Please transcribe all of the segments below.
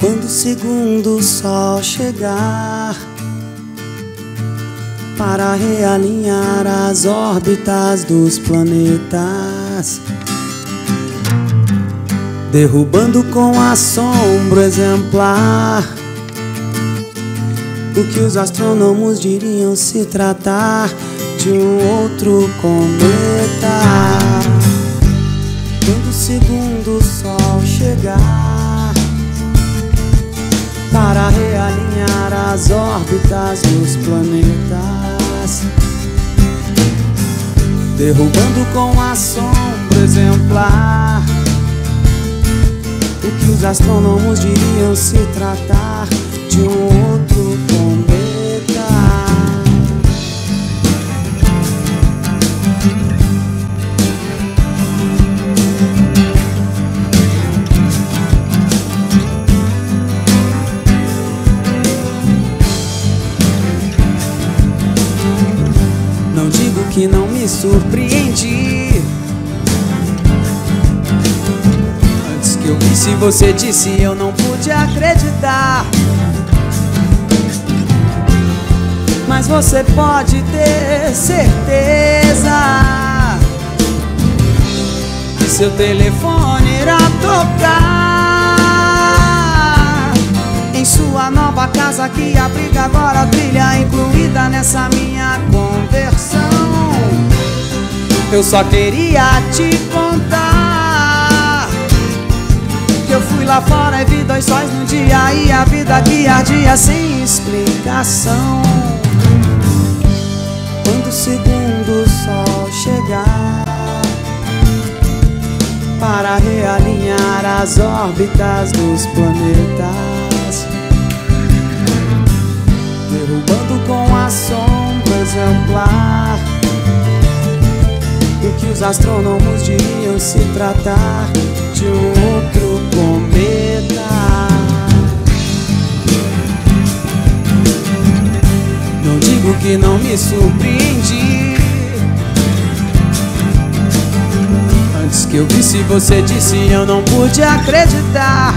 Quando o segundo sol chegar para realinhar as órbitas dos planetas, derrubando com assombro exemplar o que os astrônomos diriam se tratar de um outro cometa. Quando o segundo sol chegar para realinhar as órbitas dos planetas, derrubando com assombro exemplar o que os astrônomos diriam se tratar de um outro cometa. Não digo que não me surpreendi. Antes que eu visse você disse, eu não pude acreditar. Mas você pode ter certeza que seu telefone irá tocar em sua nova casa que abriga agora a trilha incluída nessa minha conversão. Eu só queria te contar que eu fui lá fora e vi dois sóis no dia e a vida que ardia sem explicação. Quando o segundo sol chegar para realinhar as órbitas dos planetas, derrubando com assombro exemplar o que os astrônomos diriam se tratar de um outro cometa. Não digo que não me surpreendi. Antes que eu visse você disse, eu não pude acreditar.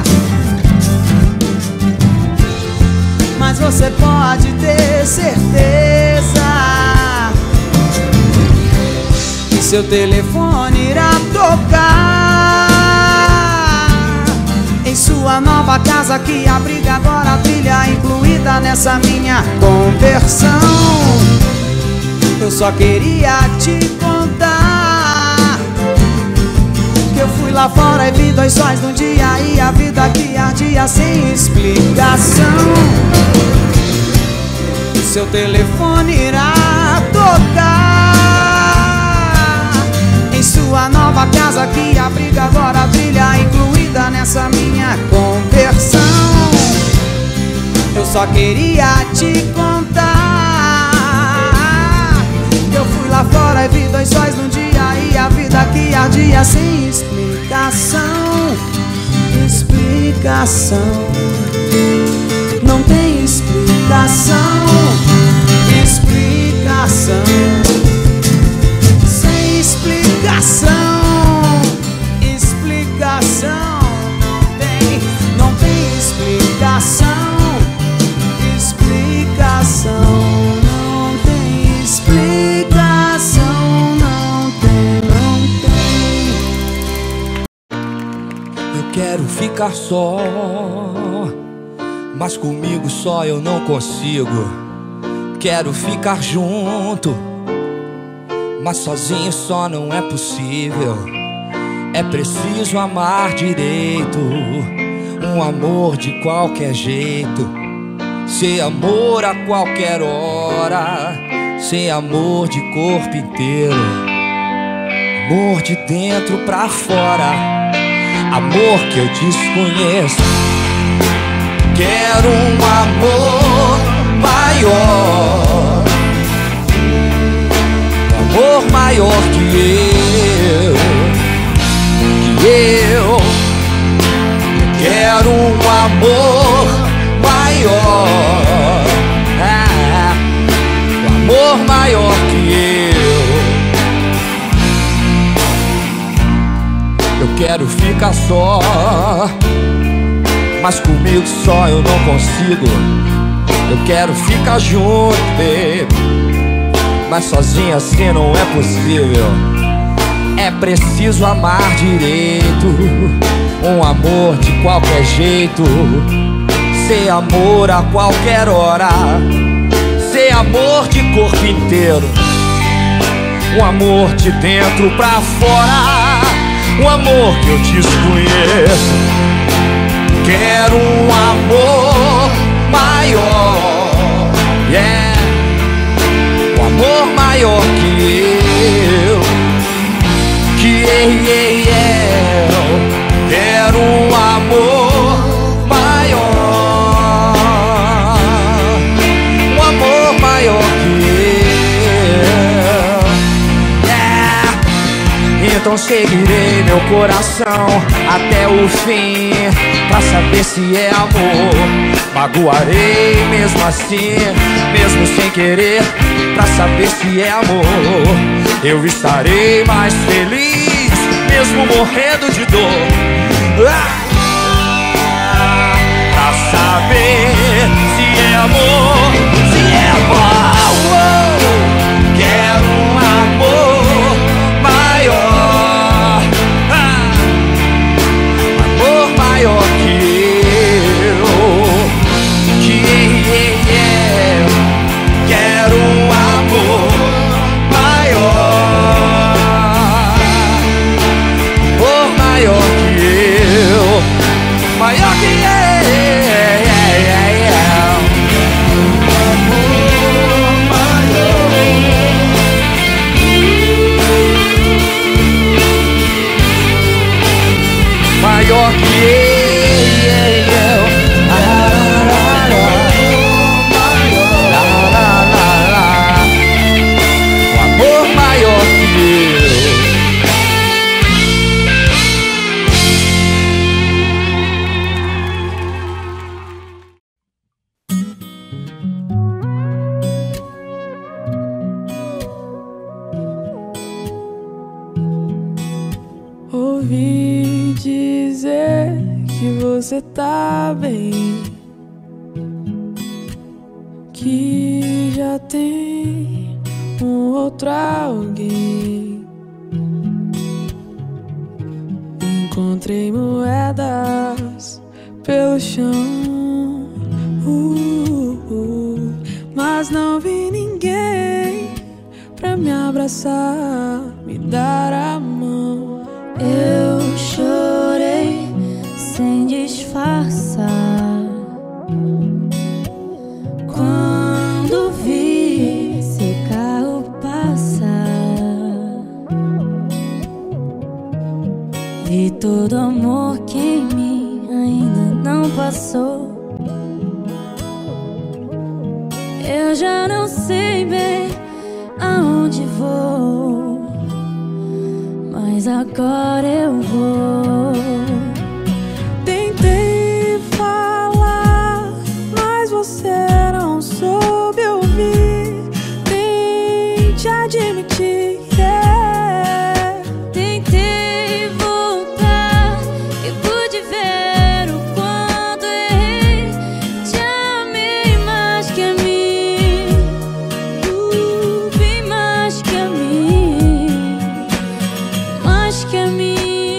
Mas você pode ter certeza que seu telefone irá tocar em sua nova casa que abriga agora a trilha incluída nessa minha conversão. Eu só queria te contar que eu fui lá fora e vi dois sóis num dia e a vida que ardia sem explicação. O seu telefone irá tocar em sua nova casa que abriga agora a trilha incluída nessa minha conversão. Eu só queria te contar que eu fui lá fora e vi dois sóis num dia e a vida que ardia sem explicação. Explicação. Não tem explicação. Explicação. Sem explicação. Explicação. Não tem explicação. Explicação. Não tem explicação. Não tem. Eu quero ficar só, mas comigo só eu não consigo. Quero ficar junto, mas sozinho só não é possível. É preciso amar direito, um amor de qualquer jeito. Ser amor a qualquer hora, ser amor de corpo inteiro. Amor de dentro pra fora, amor que eu desconheço. Quero um amor maior, um amor maior que eu. Quero um amor maior, um amor maior que eu. Eu quero ficar só, mas comigo só eu não consigo. Eu quero ficar junto, baby, mas sozinho assim não é possível. É preciso amar direito, um amor de qualquer jeito. Ser amor a qualquer hora, ser amor de corpo inteiro. Um amor de dentro pra fora, um amor que eu desconheço. Quero um amor maior, yeah. Um amor maior que eu, que eu. Quero um amor maior, um amor maior que eu, yeah. Então seguirei meu coração até o fim, pra saber se é amor. Magoarei mesmo assim, mesmo sem querer, pra saber se é amor. Eu estarei mais feliz, mesmo morrendo de dor, pra saber se é amor, se é amor. Quero um amor maior, amor maior que eu, que eu. Quero um amor maior, amor maior que eu, maior que eu. Maior que eu, um amor maior que eu. Ouvi dizer que você tá bem, que já tem um outro alguém. Encontrei moedas pelo chão, mas não vi ninguém pra me abraçar, me dar a mão. Eu chorei sem disfarçar quando vi seu carro passar. Vi todo amor que em mim ainda não passou. Eu já não sei bem aonde vou, mas agora eu vou. Tentei falar, mas você não soube ouvir. Tente admitir, yeah. Tentei voltar e pude ver o quanto errei. Te amei mais que a mim, bem mais que a mim, mais que a mim.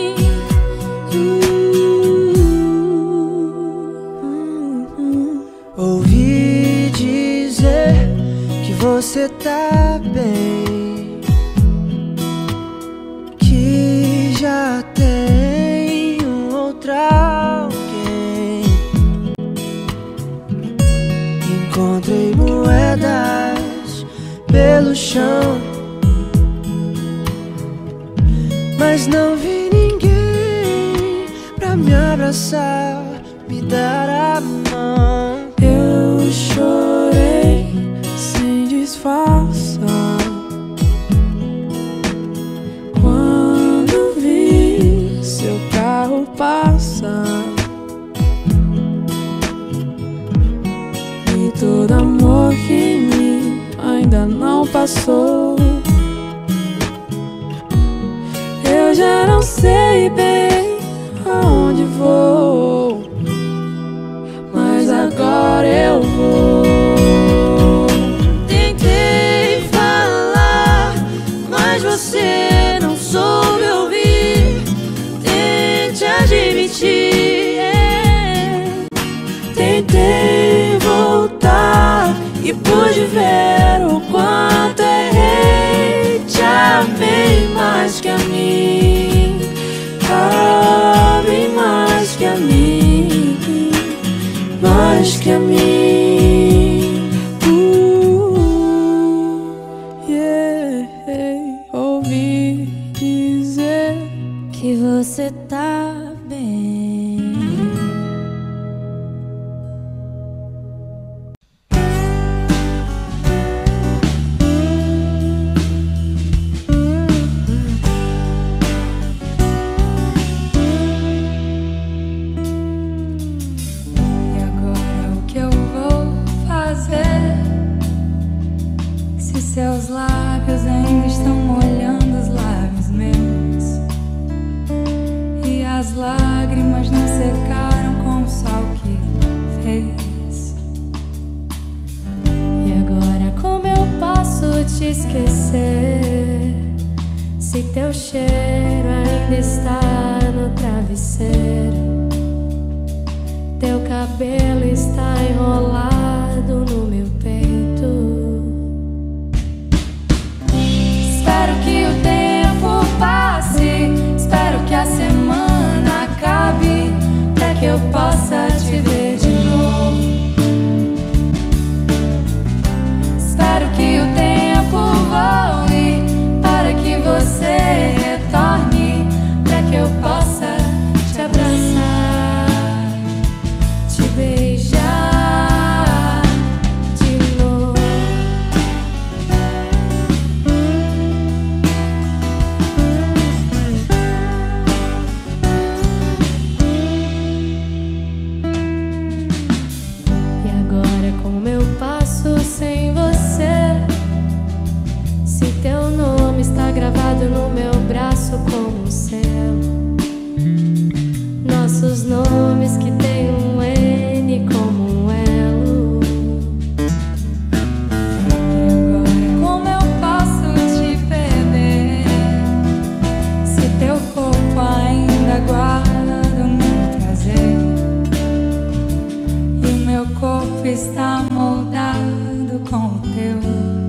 Ouvi dizer que você tá bem, que já tem um outro alguém. Encontrei moedas pelo chão, mas não vi ninguém pra me abraçar, me dar a mão. Eu chorei sem disfarçar quando vi seu carro passar. E todo amor que em mim ainda não passou. Eu já não sei bem aonde vou, e pude ver o quanto errei. Te amei mais que a mim, amei mais que a mim, mais que a mim. Yeah. Ouvi dizer que você tá bem. Seus lábios ainda estão molhando os lábios meus, e as lágrimas não secaram com o sol que fez. E agora como eu posso te esquecer, se teu cheiro ainda está no travesseiro, teu cabelo está enrolado no meu peito. Espero que o tempo passe, espero que a semana acabe, pra que eu possa te ver de novo. Espero que o tempo voe, para que você retorne, pra que eu possa te abraçar, te beijar de novo. Sem você, se teu nome está gravado no meu braço como um céu, nossos nomes que tem um N como um elo. E agora como eu posso te perder, se teu corpo ainda guarda o meu prazer, e o meu corpo está moldado com o teu.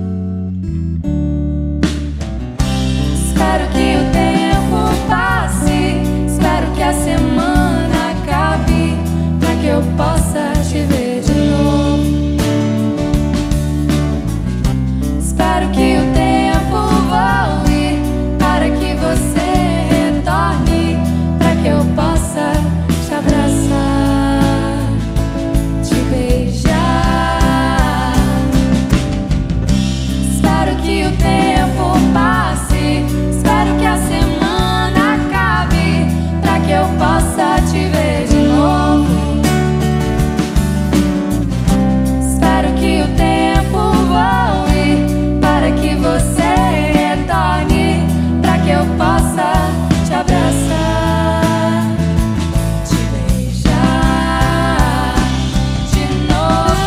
Espero que o tempo passe, espero que a semana acabe, pra que eu possa te ver de novo. Espero que o tempo voe, para que você retorne, pra que eu possa te abraçar, te beijar. Que o tempo passe, espero que a semana acabe, pra que eu possa te ver de novo. Espero que o tempo voe, para que você retorne, pra que eu possa te abraçar, te beijar de novo.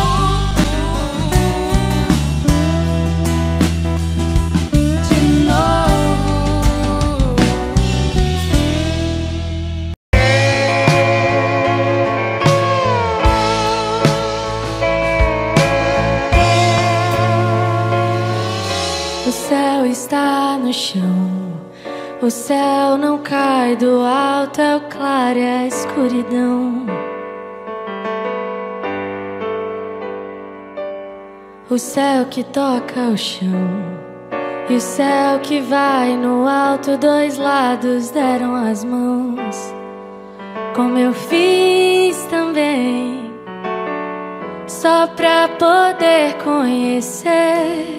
O céu está no chão, o céu não cai do alto, é o claro e a escuridão. O céu que toca o chão e o céu que vai no alto, dois lados deram as mãos, como eu fiz também, só pra poder conhecer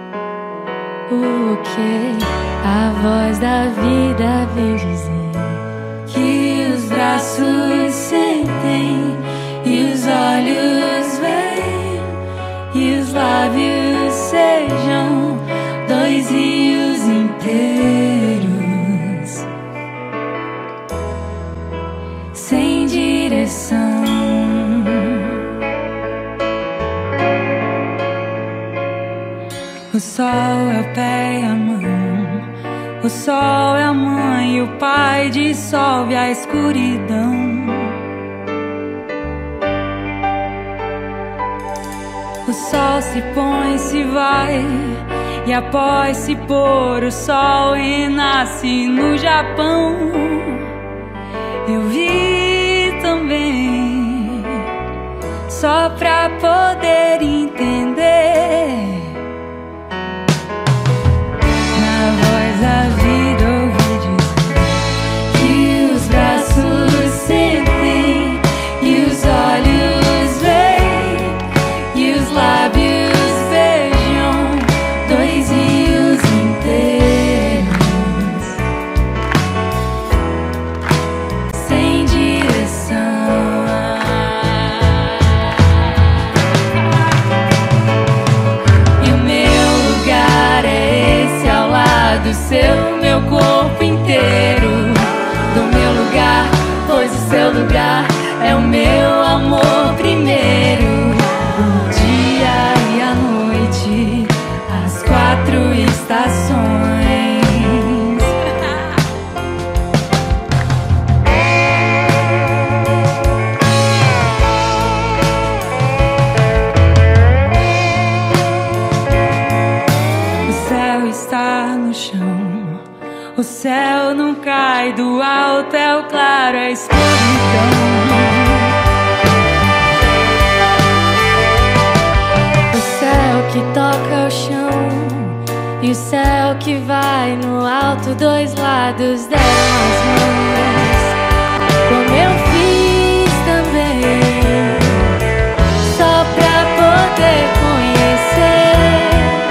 o que a voz da vida vem dizer. Que os braços sentem e os olhos veem, e os lábios sejam dois rios inteiros, sem direção. O sol é o pé e a mão, o sol é a mãe e o pai, dissolve a escuridão. O sol se põe, se vai, e após se pôr o sol renasce no Japão. Eu vi também, só pra poder entender. Na voz da vida ouvi dizer que os braços sentem e os olhos veem e os lábios beijam dois rios inteiros sem direção. E o meu lugar é esse ao lado seu, meu corpo inteiro do meu lugar, pois o seu lugar é o meu amor primeiro. O dia e a noite, as 4 estações. O céu está no chão, o céu não cai do alto, é o claro, é a escuridão. O céu que toca o chão e o céu que vai no alto, dois lados deram as mãos, como eu fiz também, só pra poder conhecer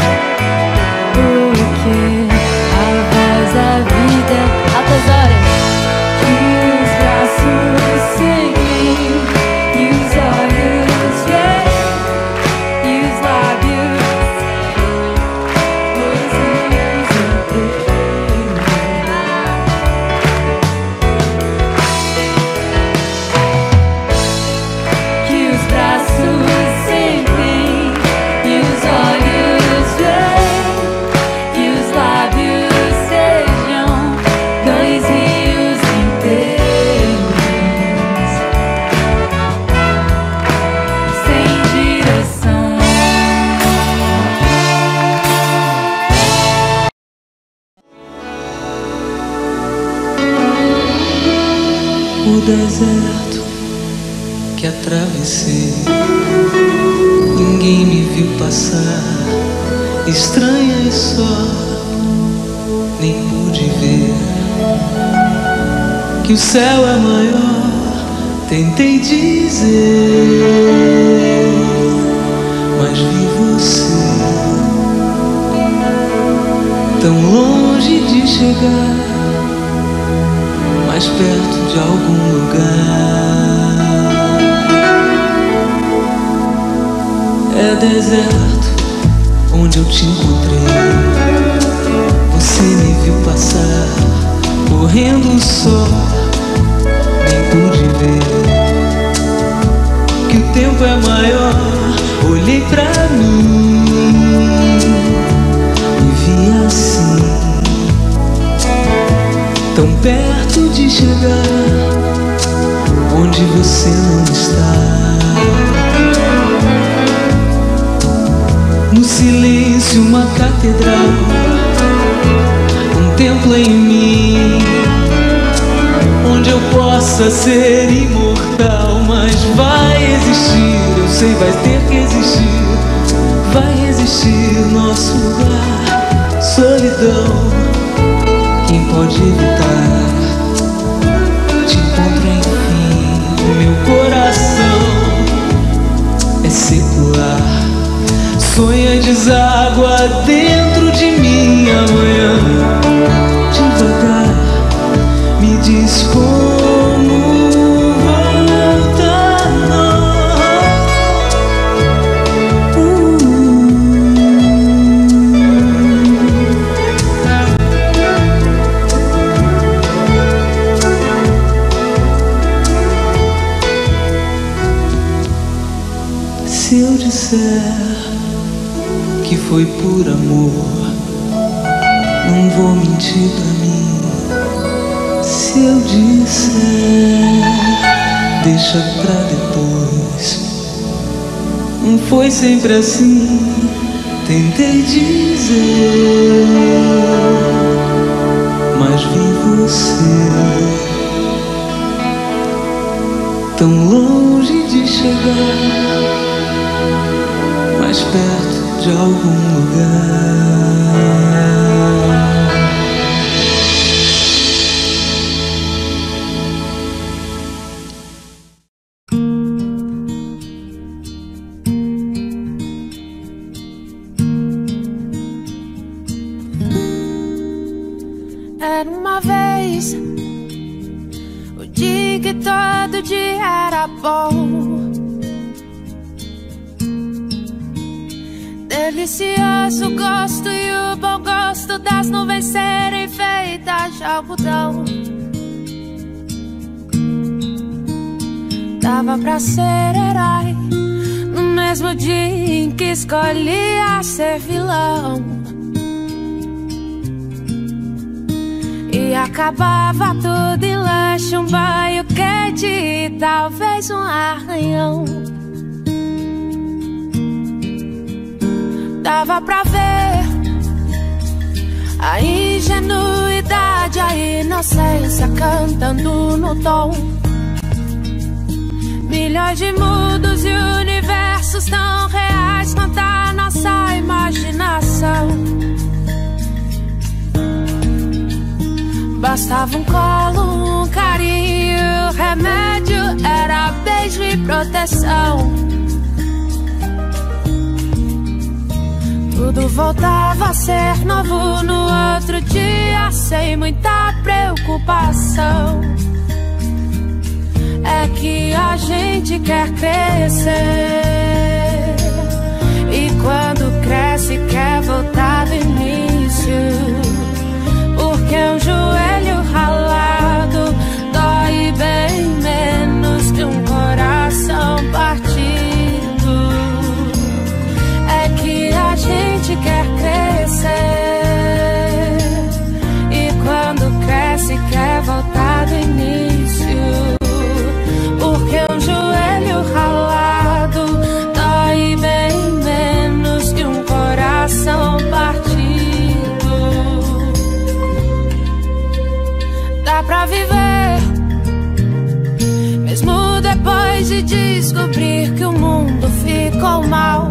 o que a voz da vida, altas horas, que os braços seguem e os olhos veem e os lábios os rios inteiros. Que os braços sentem e os olhos veem e os lábios sejam dois rios inteiros sem direção. O deserto que atravessei, ninguém me viu passar, estranha e só, nem pude ver que o céu é maior. Tentei dizer, mas vi você tão longe de chegar, mais perto de algum lugar. É deserto onde eu te encontrei, você me viu passar, correndo só, nem pude ver que o tempo é maior. Olhei pra mim e vi assim, tão perto de chegar onde você não está. No silêncio uma catedral, um templo em mim, onde eu possa ser imortal. Mas vai existir, eu sei, vai ter que existir, vai existir nosso lugar. Solidão, quem pode evitar? Te encontro enfim, meu coração é secular. Sonha deságua dentro de mim amanhã. Devagar, me diz como voltar. Se eu disser que foi por amor, não vou mentir pra mim. Se eu disser, deixa pra depois, não foi sempre assim, tentei dizer, mas vi você tão longe de chegar, mais perto de algum lugar. Era uma vez o dia que todo dia era bom, delicioso gosto e o bom gosto das nuvens serem feitas de algodão. Dava pra ser herói no mesmo dia em que escolhia ser vilão. E acabava tudo em lanche, um banho quente e talvez um arranhão. Dava pra ver a ingenuidade, a inocência cantando no tom. Milhões de mundos e universos tão reais quanto a nossa imaginação. Bastava um colo, um carinho, remédio era beijo e proteção. Tudo voltava a ser novo no outro dia, sem muita preocupação. É que a gente quer crescer, e quando cresce quer voltar do início. Porque um joelho ralado dói bem menos que um coração partido. É que a gente quer crescer, e quando cresce quer voltar do início. Porque um joelho ralado dói bem menos que um coração partido. Dá pra viver, mesmo depois de descobrir que o mundo ficou mal.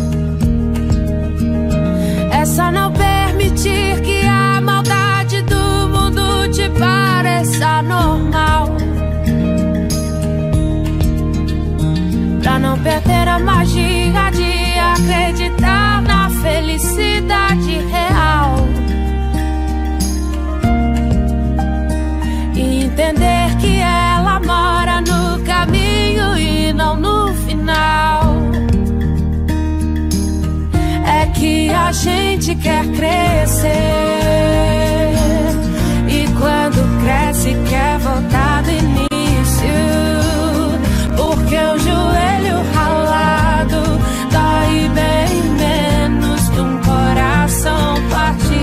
É só não permitir que a maldade do mundo te pareça normal, pra não perder a magia de acreditar na felicidade real. Entender que ela mora no caminho e não no final. É que a gente quer crescer, e quando cresce quer voltar do início. Porque o joelho ralado dói bem menos que um coração partido.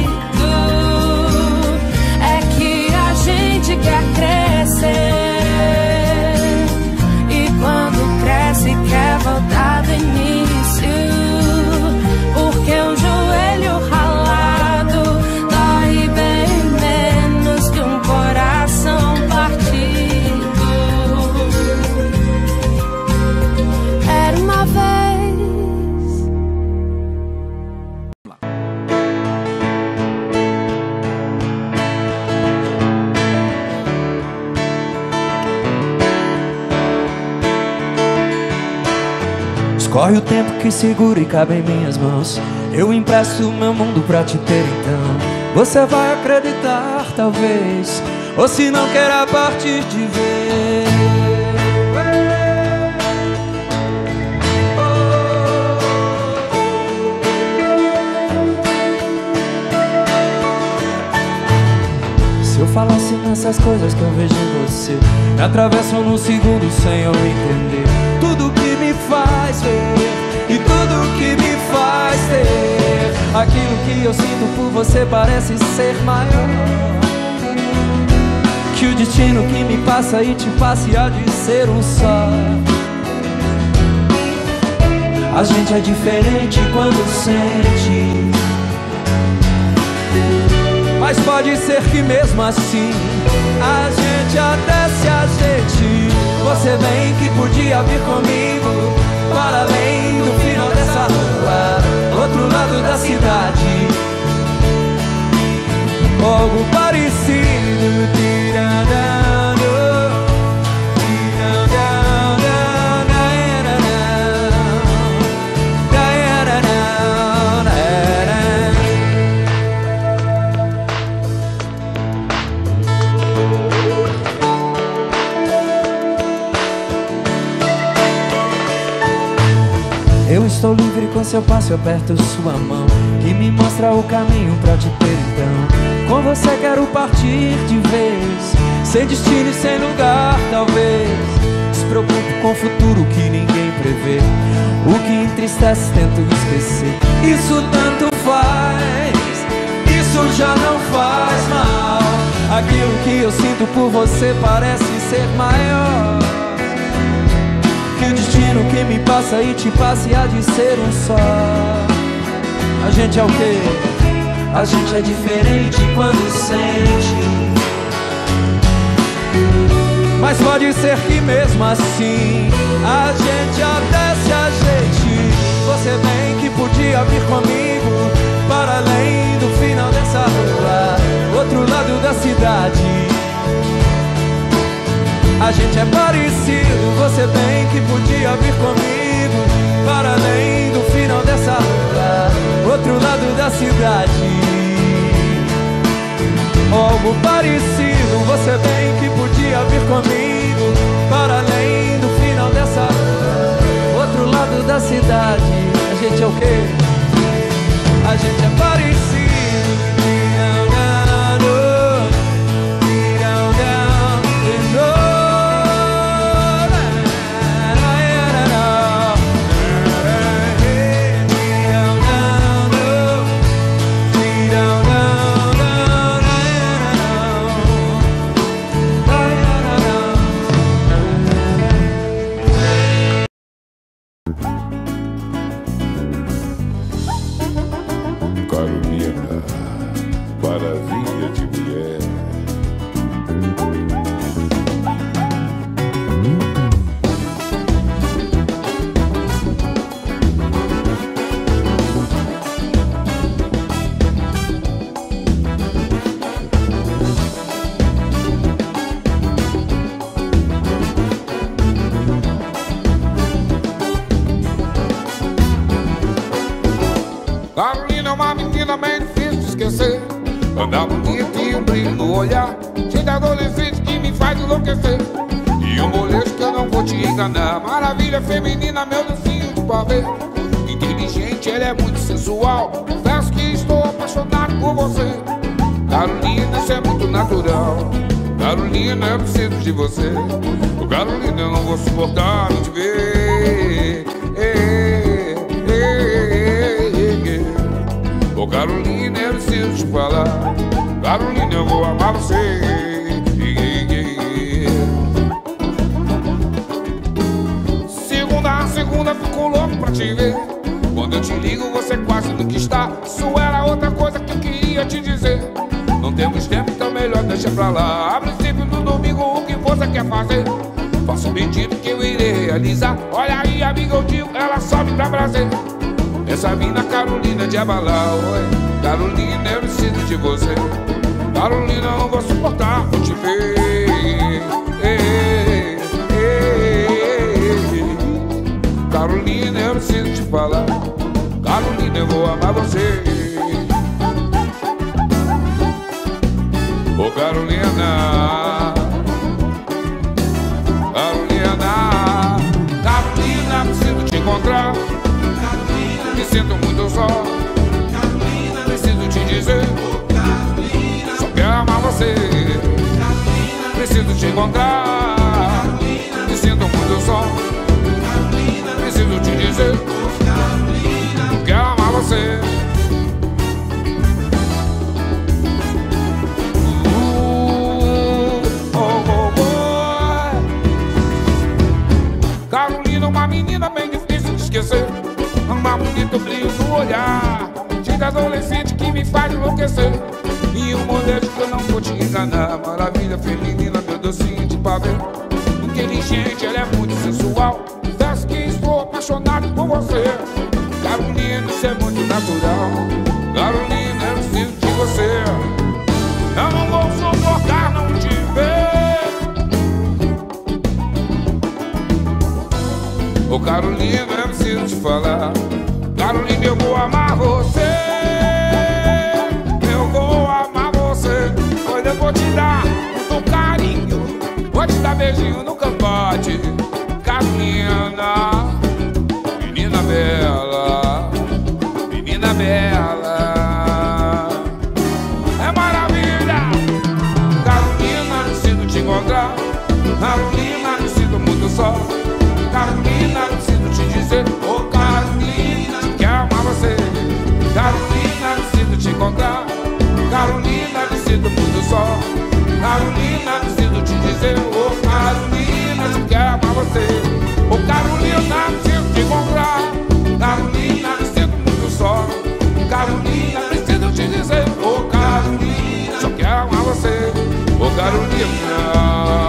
Quer crescer, e quando cresce quer voltar do início. Porque um joelho ralado dói bem menos que um coração partido. Era uma vez. Corre o tempo que segura e cabe em minhas mãos. Eu empresto meu mundo pra te ter então. Você vai acreditar talvez, ou se não quer a partir de ver. Se eu falasse nessas coisas que eu vejo em você, me atravessam num segundo sem eu entender. Tudo que me faz ver e tudo que me faz ter. Aquilo que eu sinto por você parece ser maior que o destino que me passa e te passa e há de ser um só. A gente é diferente quando sente, mas pode ser que mesmo assim a gente até se ajeite. Você bem que podia vir comigo para além do final dessa rua, outro lado da cidade, algo parecido. eu estou livre com seu passo, eu aperto sua mão, que me mostra o caminho pra te ter então. Com você quero partir de vez, sem destino e sem lugar talvez. Despreocupo com o futuro que ninguém prevê, o que entristece tento esquecer. Isso tanto faz, isso já não faz mal. Aquilo que eu sinto por você parece ser maior que o destino que me passa e te passa, e há de ser um só. A gente é o quê? A gente é diferente quando sente, mas pode ser que mesmo assim a gente até se ajeite. Você bem que podia vir comigo para além do final dessa rua, outro lado da cidade. A gente é parecido, você bem que podia vir comigo para além do final dessa rua, outro lado da cidade. Algo parecido, você bem que podia vir comigo para além do final dessa rua, outro lado da cidade. A gente é o quê? A gente é parecido. Carolina, maravilha de mulher. Carolina é uma menina bem difícil de esquecer, anda bonita e um brilho no olhar, cheio de adolescente que me faz enlouquecer, e um molejo que eu não vou te enganar. Maravilha feminina, meu docinho de pavê, inteligente, ela é muito sensual, confesso que estou apaixonado por você. Carolina, isso é muito natural. Carolina, eu preciso de você. Carolina, eu não vou suportar não te ver. Ô Carolina, eu preciso te falar. Carolina, eu vou amar você. Segunda a segunda fico louco pra te ver. Quando eu te ligo você quase nunca está. Isso era outra coisa que eu queria te dizer. Não temos tempo, então melhor deixa pra lá. A princípio no domingo o que você quer fazer? Faça um pedido que eu irei realizar. Olha aí amiga, eu digo, ela sobe pra Brasília. Essa mina Carolina de abalar. Oi, Carolina, eu preciso de você. Carolina, eu não vou suportar por te ver. Carolina, eu preciso te falar. Carolina, eu vou amar você. Ô Carolina, Carolina, Carolina, preciso te encontrar. Me sinto muito só. Carolina, preciso te dizer. Carolina, só quero amar você. Carolina, preciso te encontrar. Carolina, me sinto muito só. Carolina, preciso te dizer. Carolina, só quero amar você. Carolina, uma menina bem difícil de esquecer. esquecer. E um moleque que eu não vou te enganar. Maravilha feminina, meu docinho de pavê. Inteligente, ela é muito sensual. Confesso que estou apaixonado por você. Carolina, isso é muito natural. Carolina, eu preciso de você. Eu não vou suportar não te ver. Ô Carolina, eu preciso te falar. Carolina, eu vou amar você. Eu vou amar você. Pois eu vou te dar muito carinho. Vou te dar beijinho no cangote. Carolina, menina bela, menina bela. É maravilha. Carolina, preciso te encontrar. Carolina, me sinto muito só. Carolina, preciso te dizer. Ô Carolina, quero amar você. Carolina, preciso te encontrar. Carolina, me sinto muito só. Carolina, preciso te dizer. Ô Carolina, quero amar você. Ô Carolina, preciso te encontrar. Carolina, me sinto muito só. Carolina, preciso te dizer. Ô Carolina, só quero amar você. Ô Carolina.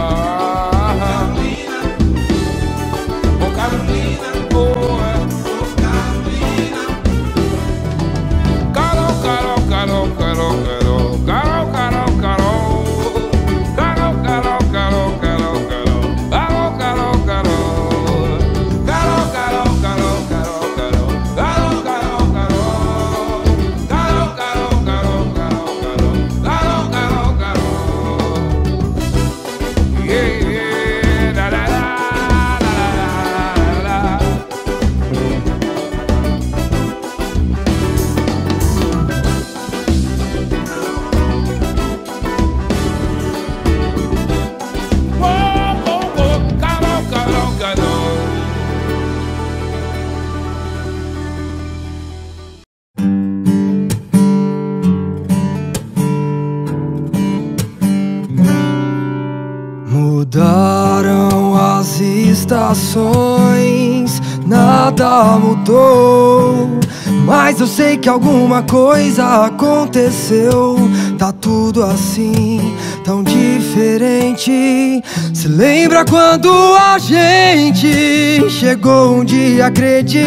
Mudaram as estações, nada mudou, mas eu sei que alguma coisa aconteceu. Tá tudo assim, tão diferente. Se lembra quando a gente chegou um dia a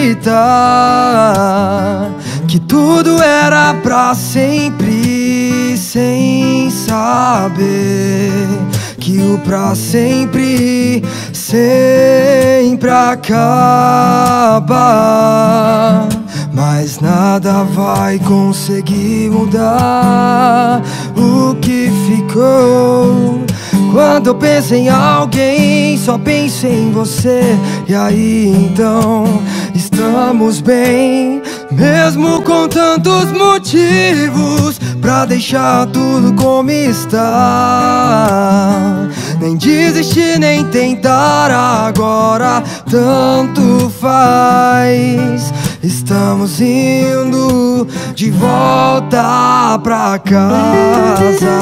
acreditar que tudo era pra sempre, sem saber que o pra sempre sempre acaba. Mas nada vai conseguir mudar o que ficou. Quando eu penso em alguém, só penso em você. E aí então estamos bem, mesmo com tantos motivos pra deixar tudo como está. Nem desistir, nem tentar agora, tanto faz. Estamos indo de volta pra casa.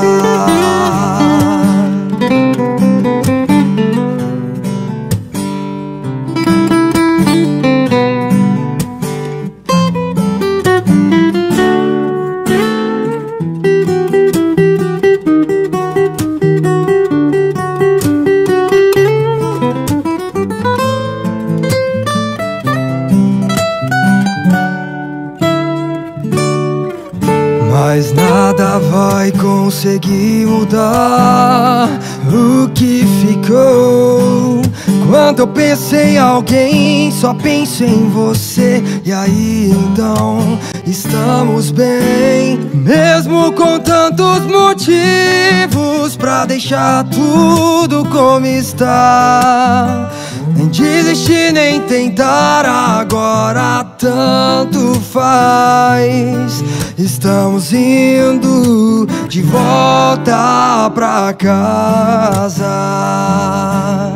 Mas nada vai conseguir mudar o que ficou. Quando eu penso em alguém, só penso em você. E aí então estamos bem, mesmo com tantos motivos pra deixar tudo como está. Nem desistir, nem tentar agora, tanto faz. Estamos indo de volta pra casa.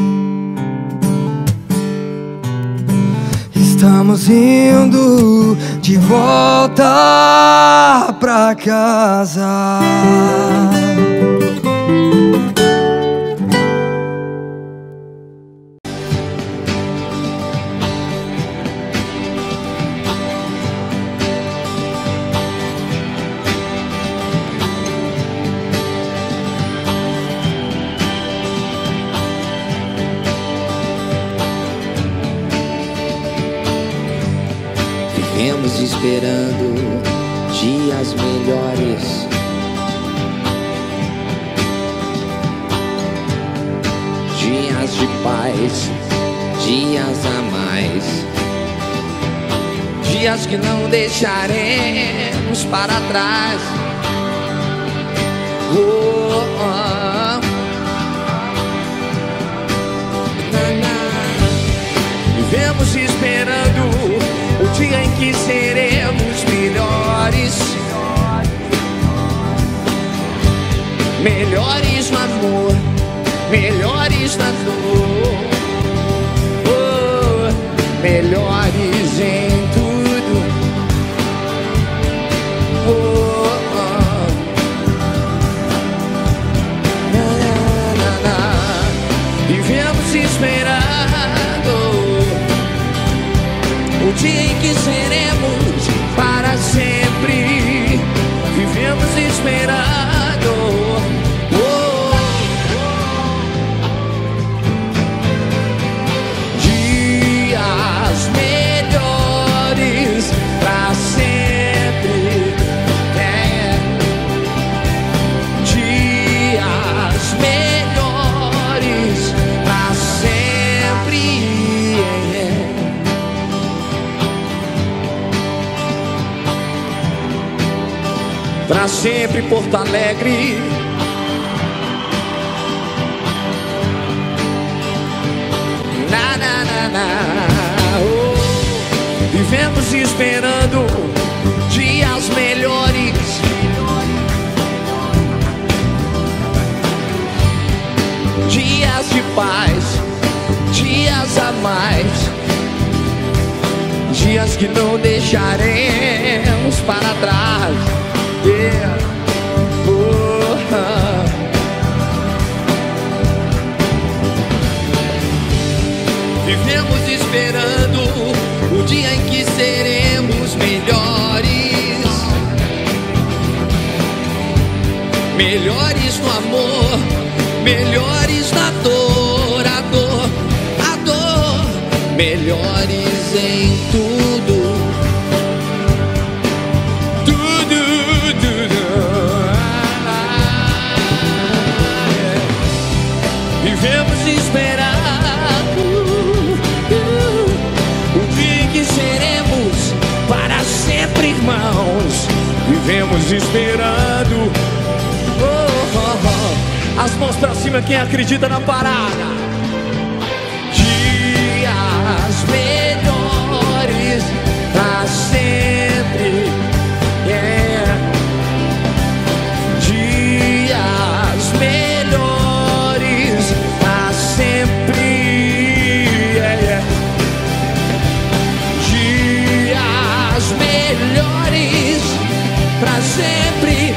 Estamos indo de volta pra casa. esperando dias melhores. Dias de paz, dias a mais. Dias que não deixaremos para trás. Vivemos esperando o dia em que seremos melhores. Melhores no amor, melhores na dor, melhores em tudo. Vivemos esperando o dia em que seremos para sempre. Vivemos esperando dias melhores pra sempre. Dias melhores pra sempre. Pra sempre Porto Alegre. Na, na, na, na. Vivemos esperando dias melhores. Dias de paz, dias a mais. Dias que não deixaremos para trás. Vivemos esperando o dia em que seremos melhores. Melhores no amor, melhores na dor, a dor, a dor. Melhores em tudo. Vivemos esperando o dia em que seremos para sempre irmãos. Vivemos esperando. As mãos pra cima quem acredita na parada. Dias melhores pra sempre. Dias melhores pra sempre. Dias melhores pra sempre.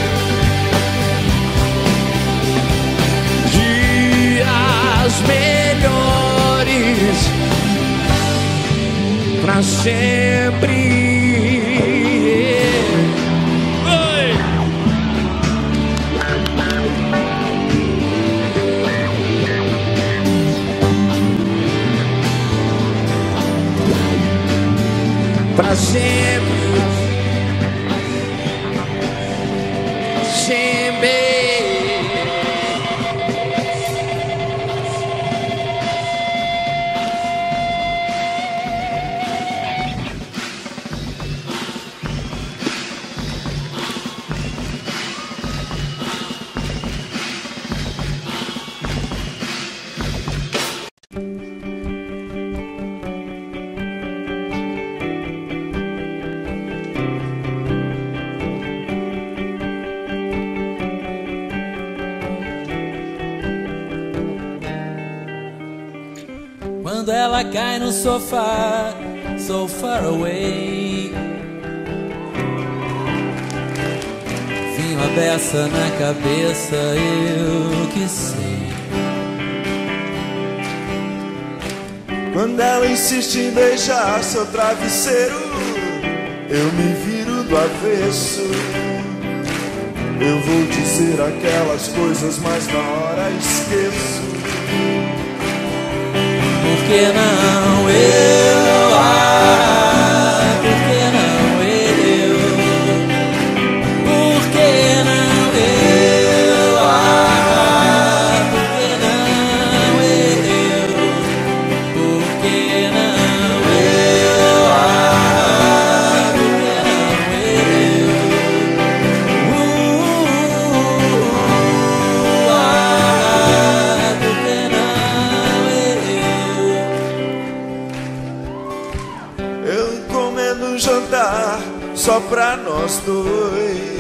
Dias melhores pra sempre. Pra sempre, sempre. Quando ela cai no sofá, so far away. Vinho a beça na cabeça, eu que sei. Quando ela insiste em beijar seu travesseiro, eu me viro do avesso. Eu vou dizer aquelas coisas, mas na hora esqueço. Por que não eu? Por que não só pra nós dois.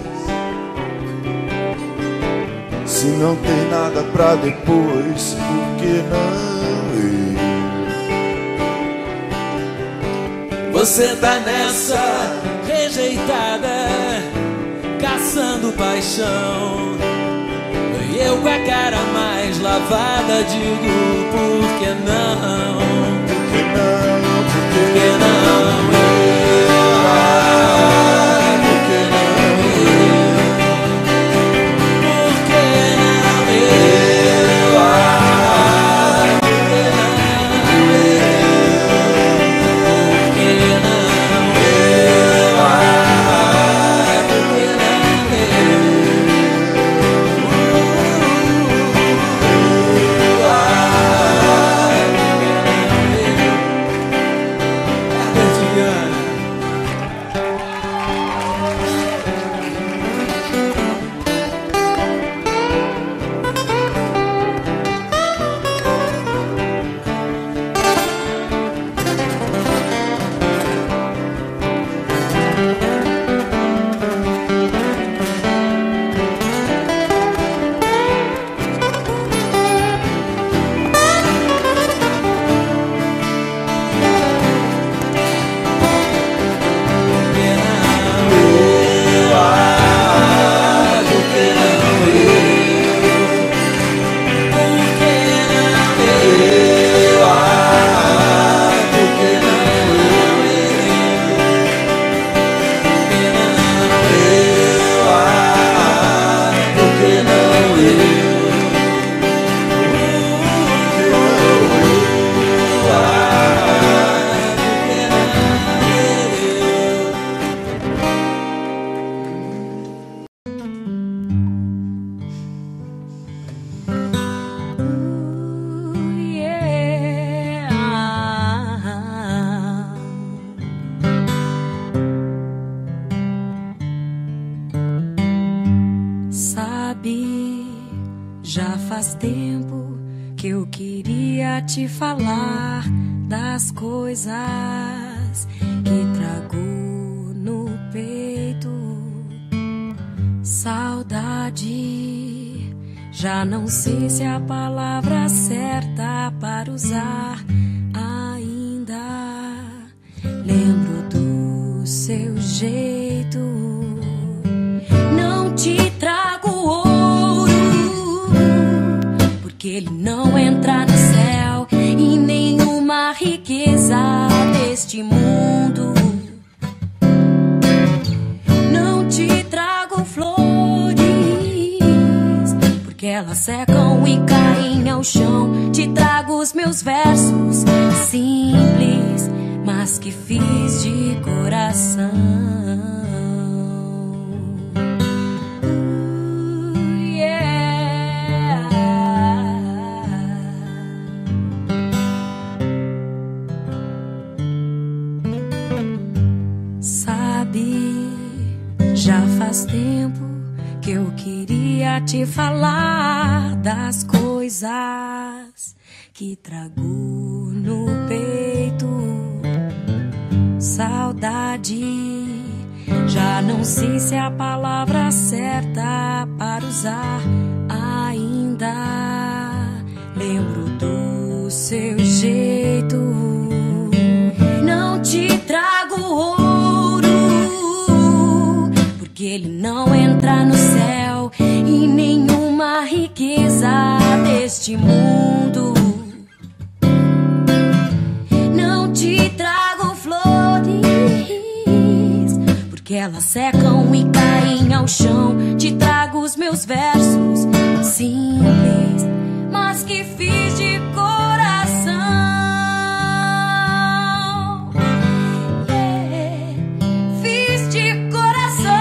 Se não tem nada pra depois, por que não ir? Você tá nessa rejeitada, caçando paixão, e eu com a cara mais lavada digo, por que não? Por que não? Por que não? Já faz tempo que eu queria te falar das coisas que trago no peito. Saudade, já não sei se é a palavra certa para usar ainda. Lembro do seu jeito, não te trago ouro, porque ele não entra no céu e nenhuma riqueza deste mundo. Não te trago flores, porque elas secam e caem ao chão. Te trago os meus versos simples, mas que fiz de coração. Já faz tempo que eu queria te falar das coisas que trago no peito. Saudade, já não sei se é a palavra certa para usar ainda. Lembro do seu jeito, não te trago ouro, porque ele não entra no céu e nenhuma riqueza deste mundo. Não te trago flores, porque elas secam e caem ao chão. Te trago os meus versos simples, mas que fiz de coração. Fiz de coração.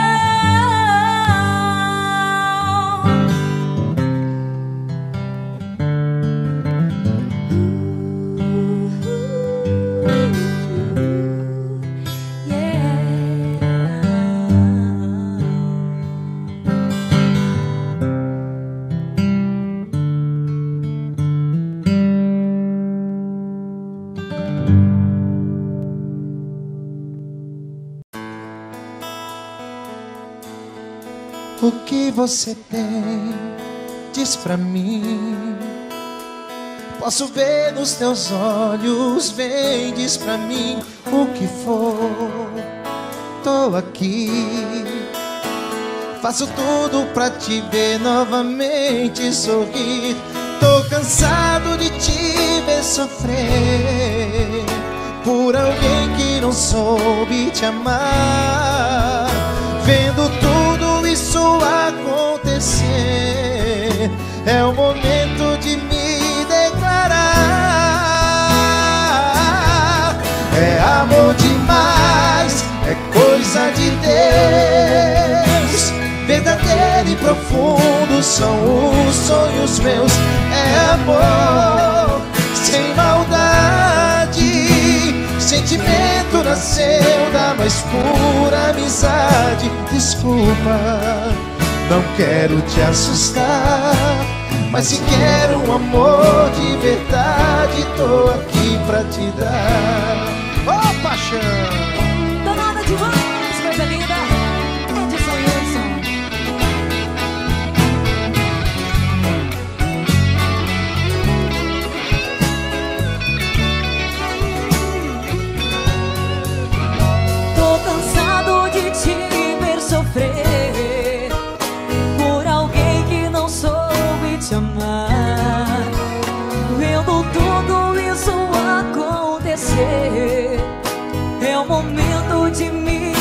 que você tem, diz pra mim. Posso ver nos teus olhos, vem, diz pra mim o que for. Tô aqui, faço tudo pra te ver novamente sorrir. Tô cansado de te ver sofrer por alguém que não soube te amar. Vendo tudo isso acontecer, é o momento de me declarar. É amor demais, é coisa de Deus, verdadeiro e profundo são os sonhos meus. É amor sem maldade, sentimento nasceu da mais pura amizade. Desculpa, não quero te assustar, mas se quero um amor de verdade, tô aqui pra te dar. Oh, paixão! Danada demais, coisa linda, Edson Wilson. Tô cansado de te ver sofrer por alguém que não soube te amar. Vendo tudo isso acontecer, é o momento de me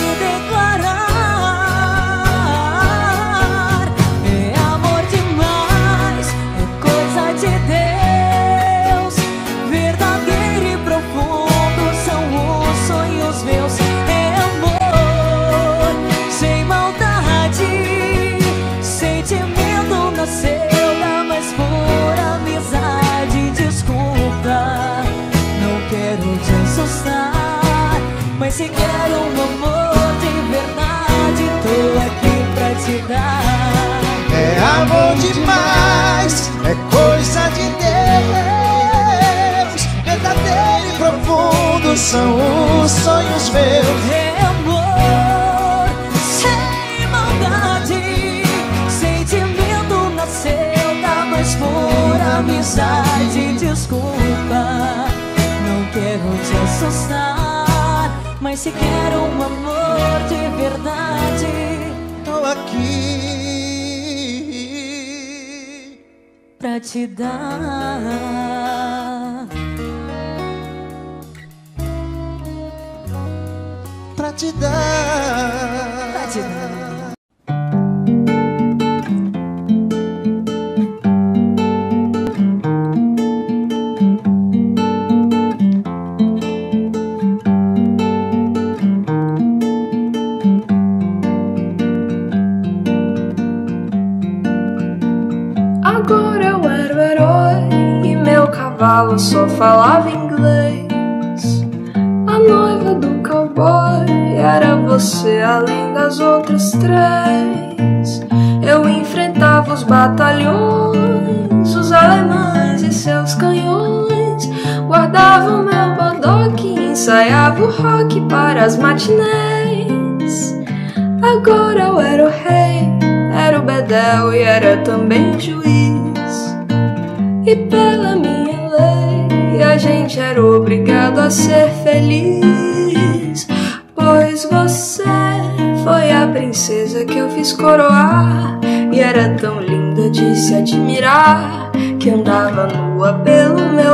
declarar. É amor demais, é coisa de Deus, verdadeiro e profundo são os sonhos meus. É amor sem maldade, sentimento nasceu da mais pura amizade. Desculpa, não quero te assustar, mas se quero um amor de verdade, tô aqui pra te dar. É amor demais, é coisa de Deus, verdadeiro e profundo são os sonhos meus. É amor sem maldade, sentimento nasceu da mais pura amizade. Desculpa, não quero te assustar, mas se quero um amor de verdade, tô aqui pra te dar. Pra te dar. Pra te dar. Agora eu era o herói e meu cavalo só falava inglês. A noiva do cowboy era você, além das outras três. Eu enfrentava os batalhões, os alemães e seus canhões. Guardava o meu bodoque e ensaiava o rock para as matinês. Agora eu era o rei, era o bedel e era também o juiz. E pela minha lei a gente era obrigado a ser feliz, pois você foi a princesa que eu fiz coroar. E era tão linda de se admirar que andava nua pelo meu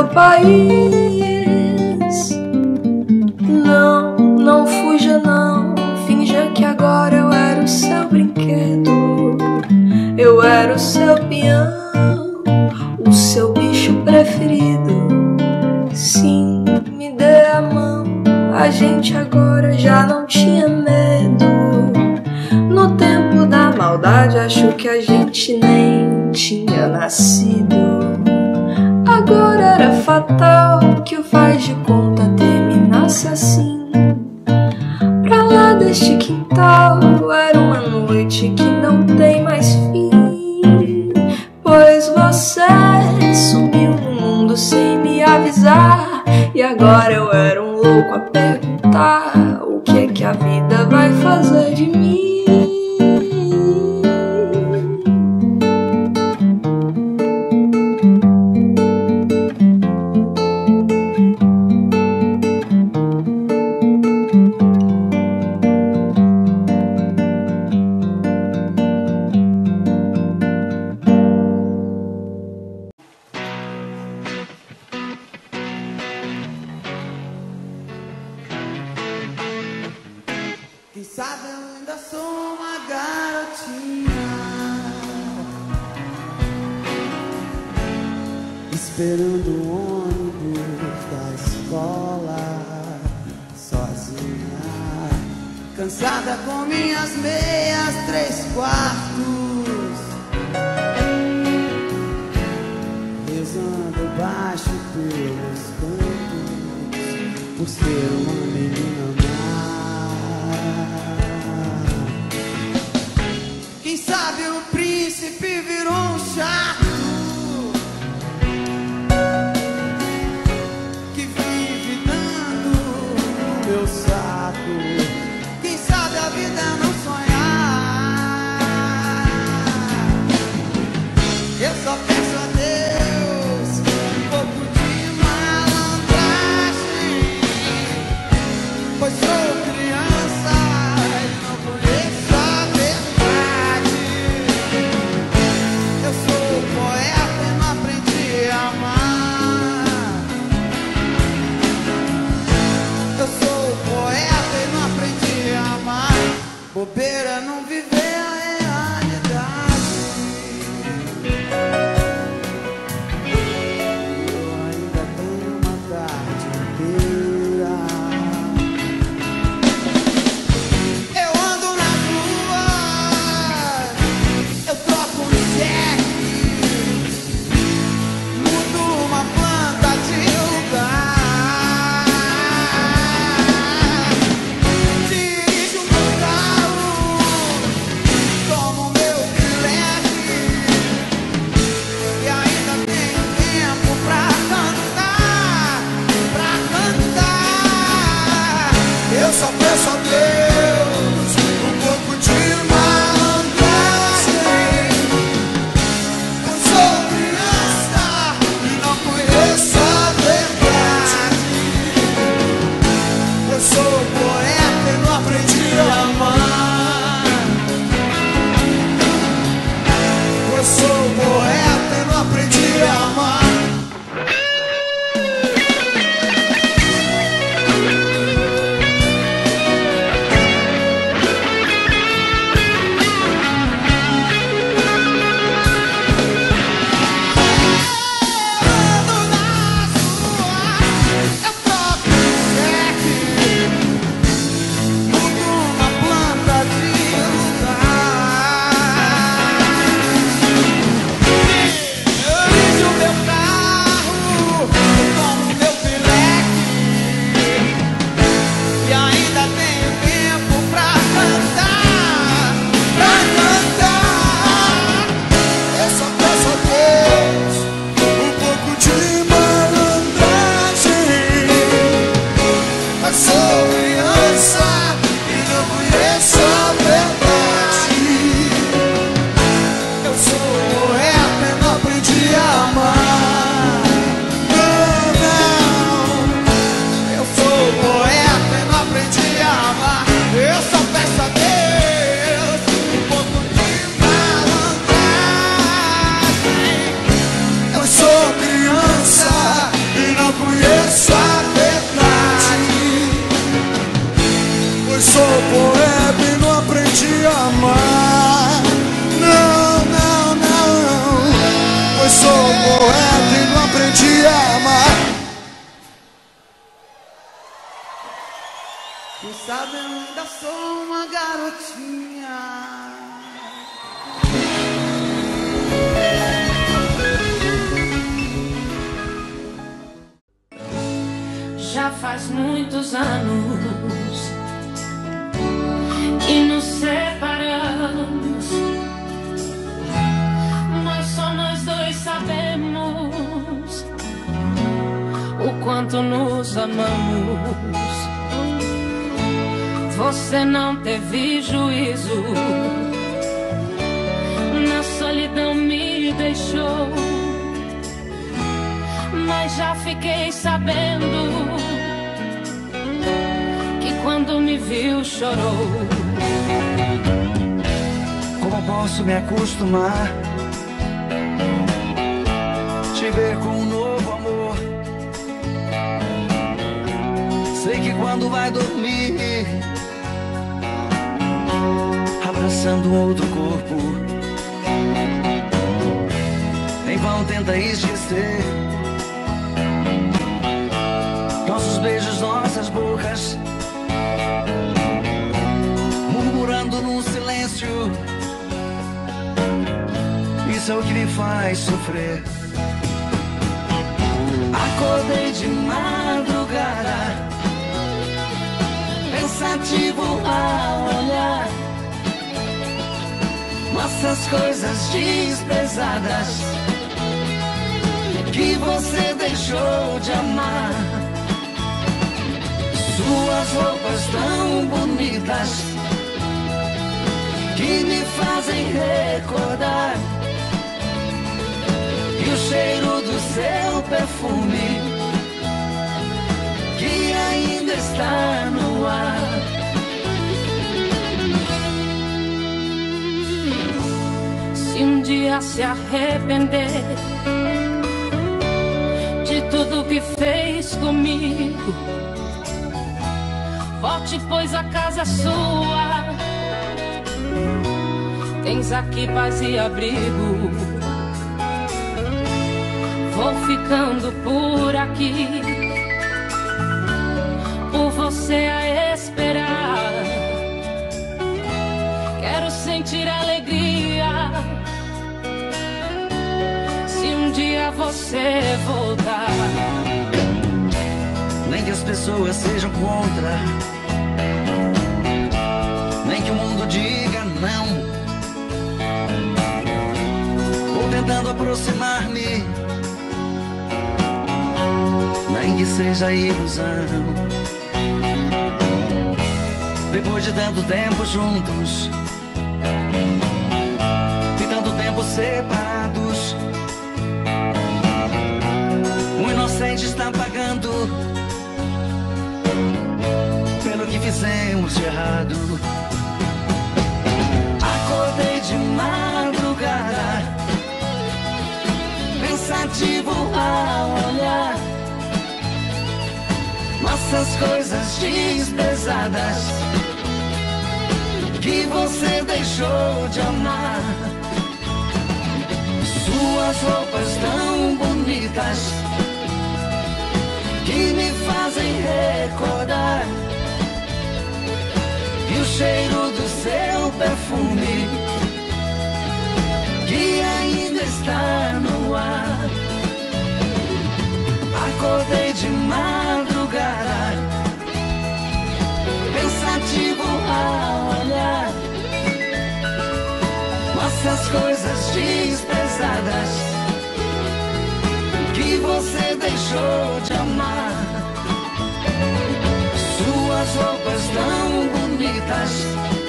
país. Não, não fuja não, finja que agora eu era o seu brinquedo. Eu era o seu peão, o seu bicho preferido. Sim, me dê a mão, a gente agora já não tinha medo. No tempo da maldade acho que a gente nem tinha nascido. Agora era fatal que o faz de conta terminasse assim. Pra lá deste quintal era uma noite que não tem mais fim, pois você sumiu no mundo sem me avisar. E agora eu era um louco a perguntar o que é que a vida vai fazer de mim. esperando o ônibus da escola, sozinha, cansada com minhas meias 3/4, rezando baixo pelos cantos, por ser uma menina má. Quem sabe o príncipe virou um chato que vive dando no meu saco. Quem sabe a vida é não sonhar. Eu só peço a Deus um pouco de malandragem, pois sou criança e não conheço a verdade. Eu sou poeta e não aprendi a amar. Eu sou poeta e não aprendi a amar. Bobeira não viver a realidade. Eu ainda tenho uma tarde inteira. Eu ando na rua, eu troco um cheque, mudo uma planta de lugar, dirijo meu carro, tomo meu leque e ainda tenho tempo pra cantar, pra cantar. Eu só peço a Deus um pouco de malandragem. Eu sou criança e não conheço a verdade. Eu sou poeta e não aprendi a amar. Eu sou poeta e não aprendi a amar. Ando nas ruas, eu troco um cheque, mudo uma planta de lugar, dirijo meu carro, tomo meu pileque e ainda tenho tempo pra cantar, pra cantar. Eu só peço a Deus um pouco de malandragem. Mas sou criança e não conheço a verdade. Eu sou poeta e não aprendi a amar. Não, eu sou poeta e não aprendi a amar. Eu só peço a Deus um pouco de malandragem. Eu sou criança e não conheço a verdade. Pois sou poeta e não aprendi a amar. Não, não, não. Pois sou poeta e não aprendi a amar. Quem sabe eu ainda sou uma garotinha. Já faz muitos anos que nos separamos, mas só nós dois sabemos o quanto nos amamos. Você não teve juízo, na solidão me deixou, mas já fiquei sabendo que quando me viu chorou. Como posso me acostumar? Te ver com um novo amor. Sei que quando vai dormir, abraçando outro corpo, em vão não tenta esquecer. Nossos beijos, nossas bocas, murmurando no silêncio. Isso é o que me faz sofrer. Acordei de madrugada, pensativo a olhar nossas coisas desprezadas que você deixou de amar. Suas roupas tão bonitas que me fazem recordar, e o cheiro do seu perfume que ainda está no ar. Se um dia se arrepender de tudo que fez comigo, volte, pois a casa é sua. Tens aqui paz e abrigo. Vou ficando por aqui, por você a esperar. Quero sentir alegria se um dia você voltar. Nem que as pessoas sejam contra, nem que o mundo diga não. Vou tentando aproximar-me, nem que seja ilusão. Depois de tanto tempo juntos e tanto tempo separados, o inocente está pagando pelo que fizemos de errado. Acordei de madrugada, pensativo a olhar nossas coisas desprezadas que você deixou de amar. Suas roupas tão bonitas que me fazem recordar, e o cheiro do seu perfume que ainda está no ar. Acordei de madrugada, pensativo a olhar nossas coisas desprezadas que você deixou de amar. Suas roupas tão bonitas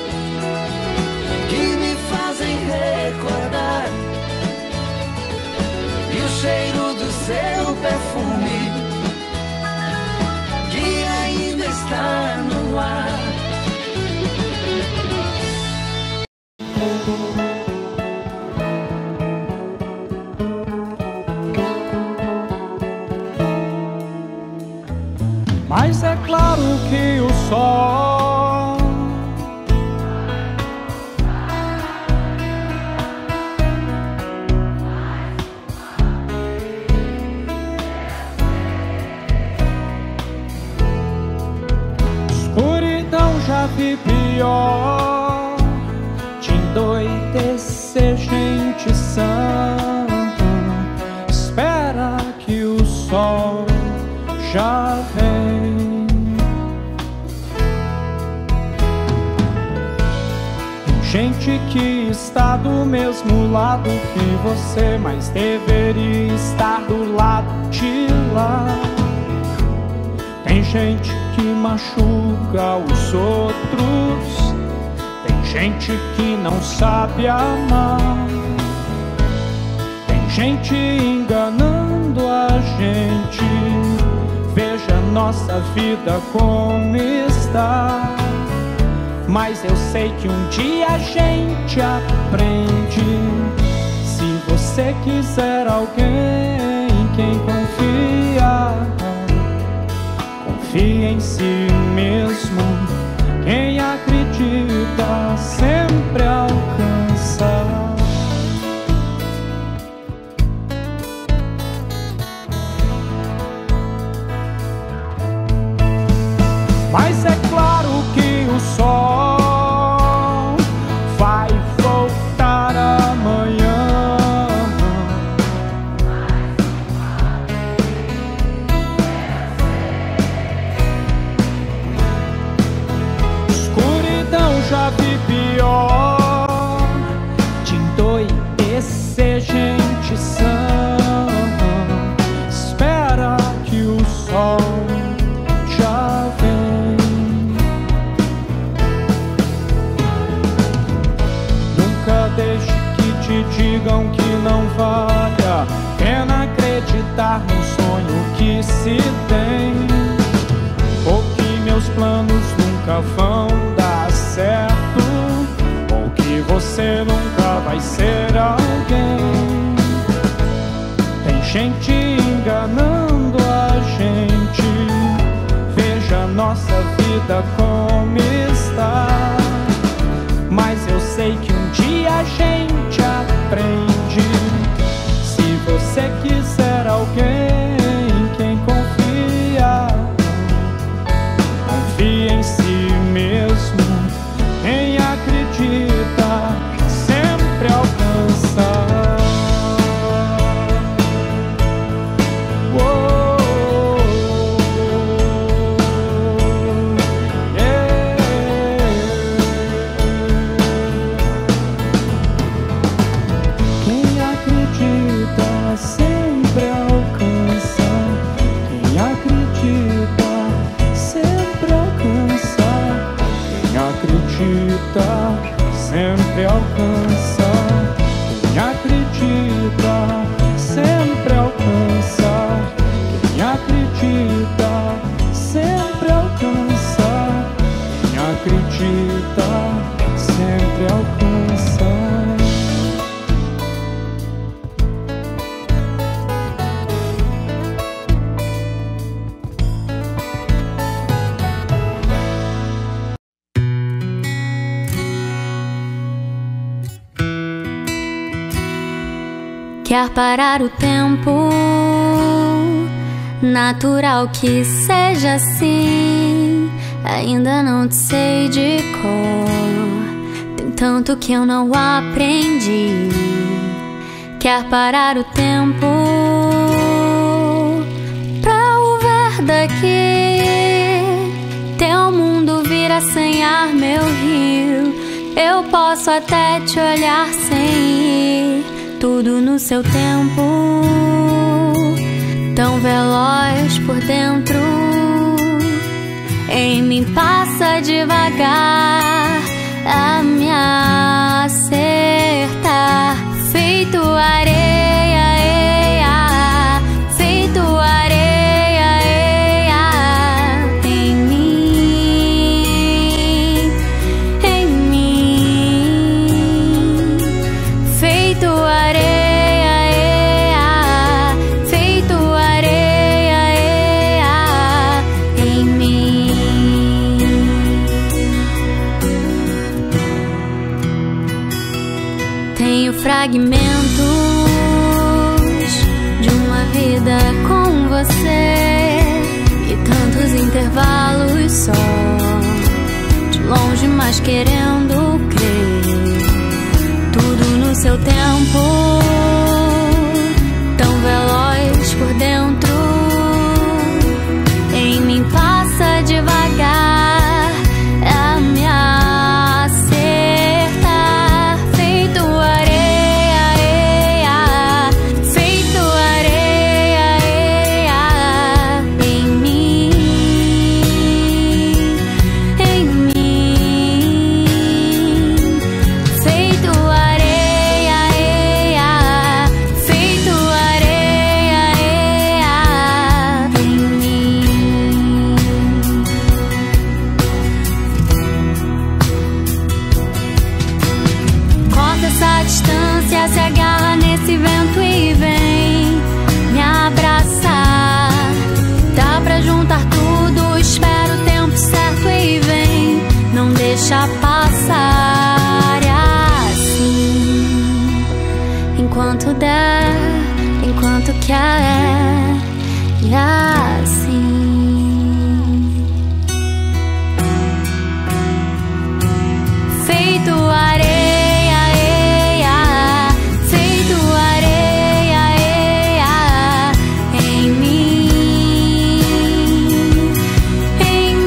que me fazem recordar, e o cheiro do seu perfume que ainda está no ar. Mas é claro que o sol escuridão já vi pior, de endoidecer gente santa. Espera que o sol já vem. Gente que está do mesmo lado que você, mas deveria estar do lado de lá. Tem gente que machuca os outros, tem gente que não sabe amar, tem gente enganando a gente. Veja nossa vida como está. Mas eu sei que um dia a gente aprende. Se você quiser alguém em quem confiar, confie em si mesmo. Quem acredita sempre alcança. gente enganando a gente. Veja nossa vida como está. Mas eu sei que um dia a gente aprende. Se você quiser alguém em quem confia, confie em si mesmo. Quem acredita sempre alcança. Sempre alcança. Quem acredita sempre alcança. Quem acredita sempre alcança. Quem acredita sempre alcança. Quer parar o tempo, natural que seja assim. Ainda não te sei de cor, tem tanto que eu não aprendi. Quer parar o tempo pra o ver daqui. Teu mundo vira sem ar, meu rio. Eu posso até te olhar sem ir. Tudo no seu tempo, tão veloz por dentro. Em mim passa devagar a me acertar. Feito areia, eia, feito areia, eia. Em mim, em mim. Feito areia, eia, feito areia, eia. Em mim. Tenho fragmentos de uma vida com você e tantos intervalos só, de longe mas querendo crer. Tudo no seu tempo, tão veloz por dentro. Em mim passa devagar a me acertar. Feito areia, eia, feito areia, eia. Em mim, em mim. Feito areia, eia, feito areia, eia. Em mim. Corta essa distância, se agarra nesse vento e vem me abraçar. Dá pra juntar tudo, espera o tempo certo e vem. Não deixa passar. E assim, enquanto der, enquanto quer. E assim. Feito areia, eia, feito areia, eia. Em mim, em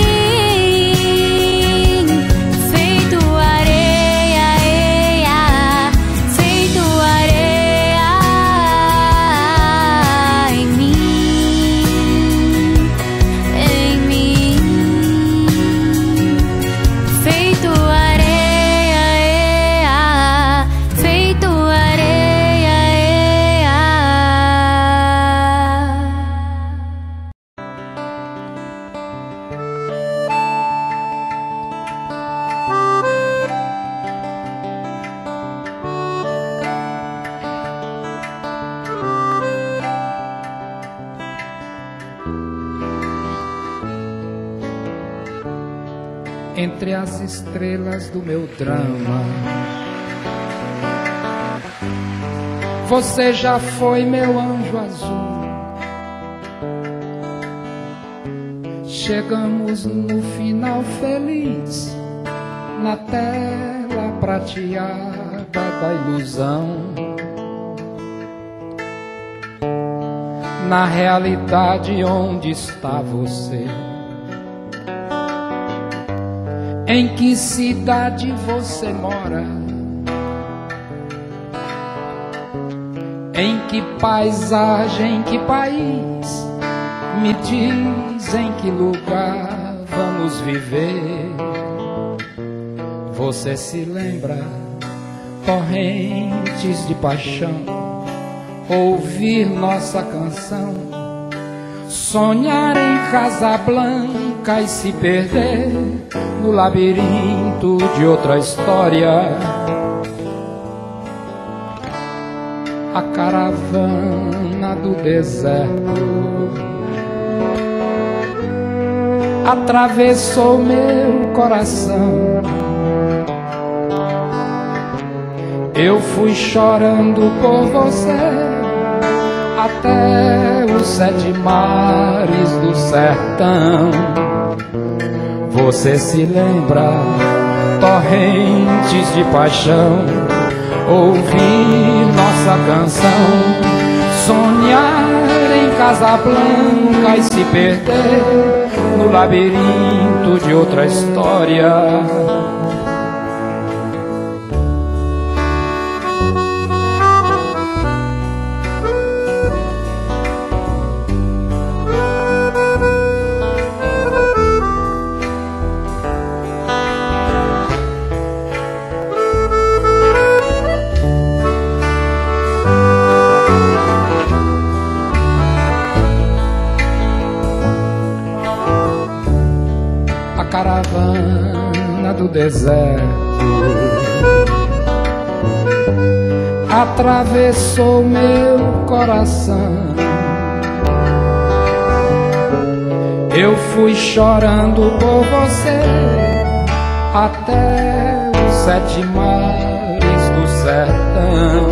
mim. Feito areia, eia, feito areia. Em mim, entre as estrelas do meu drama. Você já foi meu anjo azul. Chegamos no final feliz, na tela prateada da ilusão. Na realidade, onde está você? Em que cidade você mora? Em que paisagem, em que país? Me diz em que lugar vamos viver. Você se lembra? Torrentes de paixão, ouvir nossa canção, sonhar em Casablanca e se perder no labirinto de outra história. A caravana do deserto atravessou meu coração. Eu fui chorando por você até os 7 mares do sertão. Você se lembra? Torrentes de paixão, ouvir nossa canção, sonhar em Casablanca e se perder no labirinto de outra história. Caravana do deserto atravessou meu coração. Eu fui chorando por você até os 7 mares do sertão.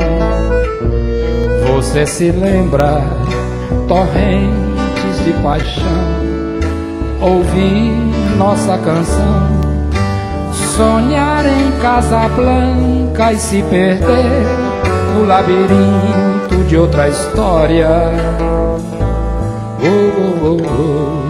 Você se lembra? Torrentes de paixão, ouvir nossa canção, sonhar em Casablanca e se perder no labirinto de outra história. Oh, oh, oh, oh.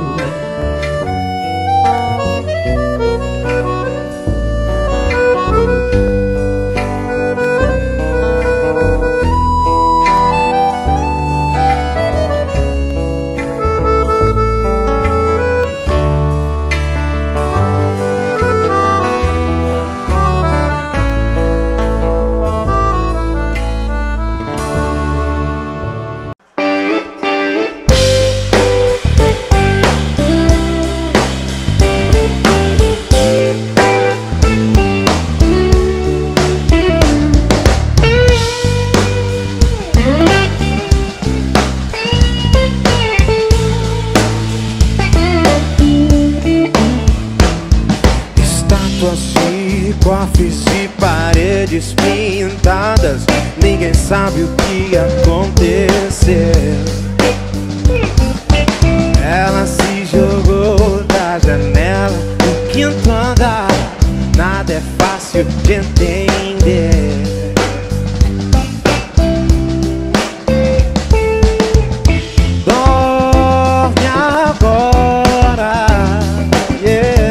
Cofres de paredes pintadas, ninguém sabe o que aconteceu. Ela se jogou da janela no 5º andar, nada é fácil de entender. Dorme agora, yeah.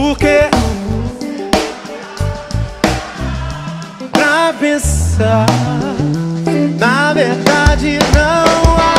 Porque pra pensar, na verdade não há.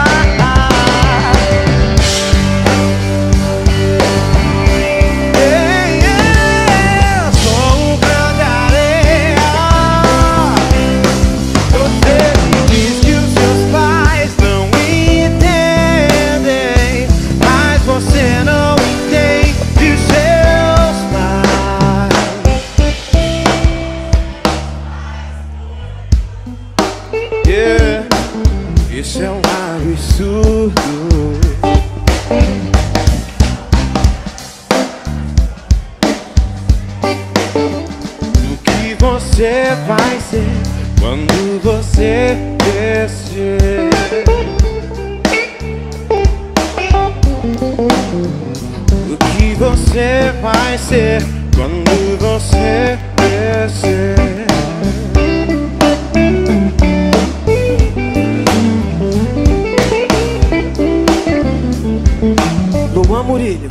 Isso é um absurdo. O que você vai ser quando você crescer? O que você vai ser quando você crescer? Luan Murilho.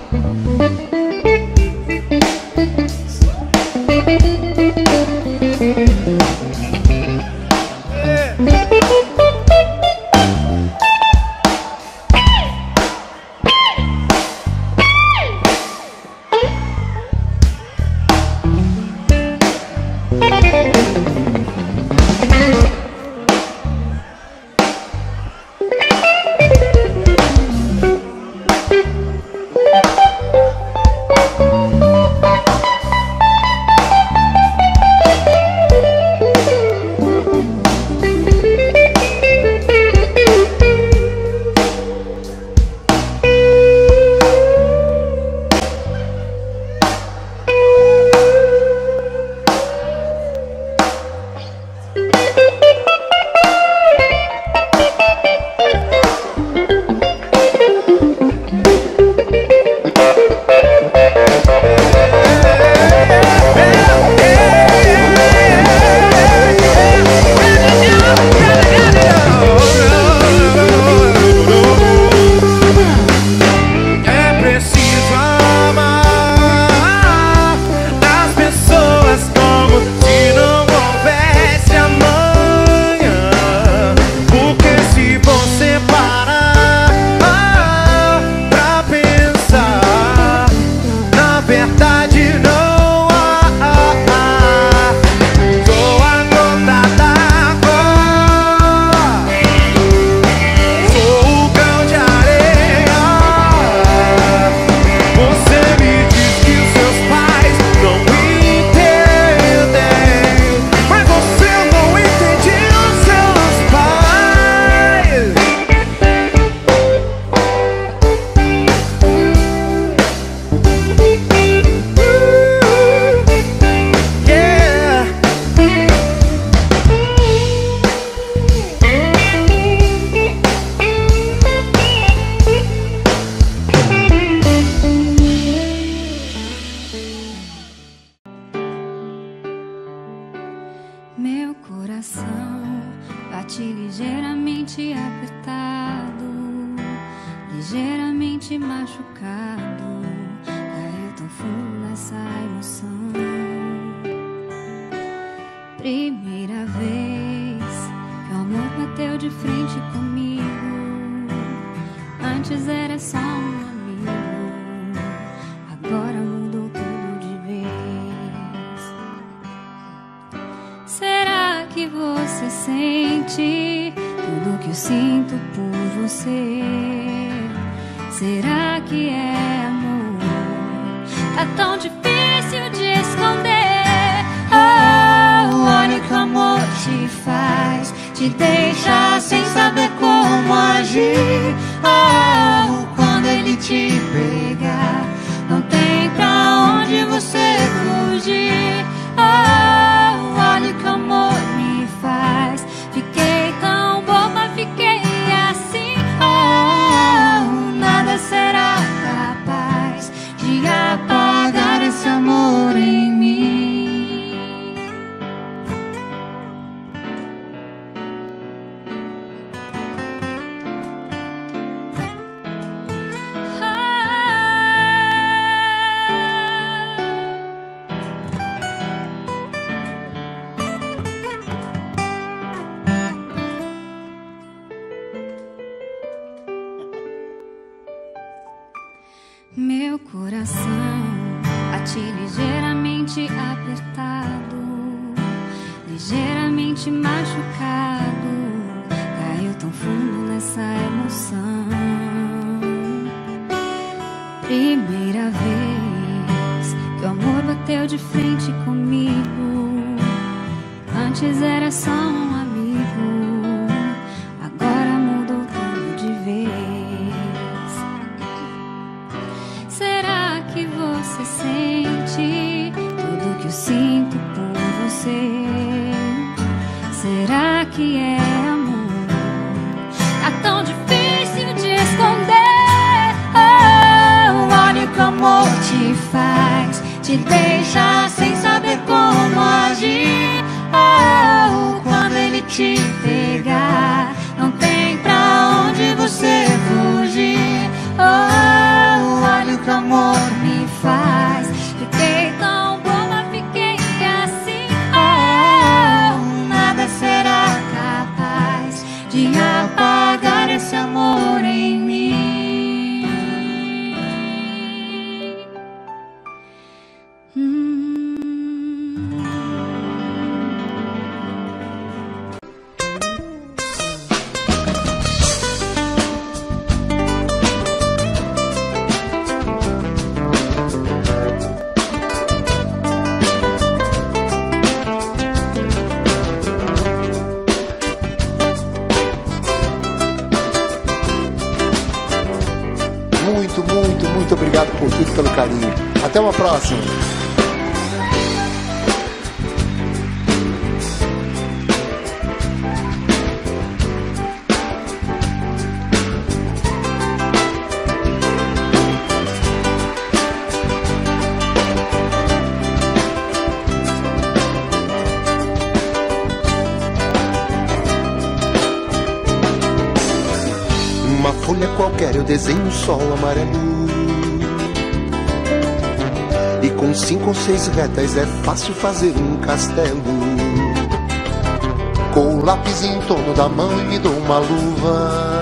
Meu coração bate ligeiramente apertado, ligeiramente machucado. Caiu tão fundo nessa emoção. Primeira vez que o amor bateu de frente comigo. Antes era só um amigo, agora mudou tudo de vez. Será que você sente tudo que eu sinto por você? Será que é amor? Tá tão difícil de esconder. Oh, olha o que o amor te faz, te deixa sem saber como agir. Oh, quando ele te pegar, não tem pra onde você fugir. Oh, olha o que o amor me faz. Fiquei tão boba, fiquei assim. Oh, nada será capaz de apagar esse amor em mim. coração bate ligeiramente apertado, ligeiramente machucado, caiu tão fundo nessa emoção. Primeira vez que o amor bateu de frente comigo, antes era só um amigo, agora mudou tudo de vez. Será que você sente tudo que eu sinto por você? Será que é amor? Tá tão difícil de esconder. Olha o que o amor te faz, te deixa sem saber como agir. Quando ele te pegar, não tem pra onde você fugir. Olha o que o amor me faz, fiquei tão boba, fiquei assim. Nada será capaz de apagar esse amor em mim. Muito obrigado por tudo, pelo carinho. Até uma próxima. Uma folha qualquer eu desenho um sol amarelo, e com 5 ou 6 retas é fácil fazer um castelo. Com o lápis em torno da mão e me dou uma luva,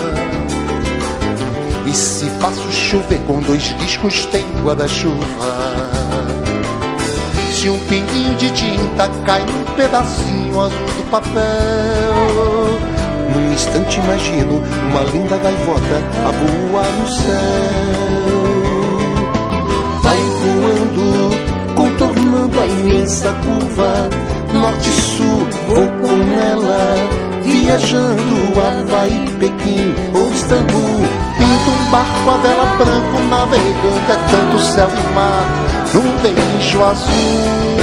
e se faço chover com 2 riscos tem guarda-chuva. Se um pinguinho de tinta cai num pedacinho azul do papel, num instante imagino uma linda gaivota a voar no céu. Vai voando, contornando a imensa curva, norte-sul, vou com ela, viajando Havaí, Pequim ou Istambul. Pinto um barco a vela branco, navegando, é tanto céu e mar, num beijo azul.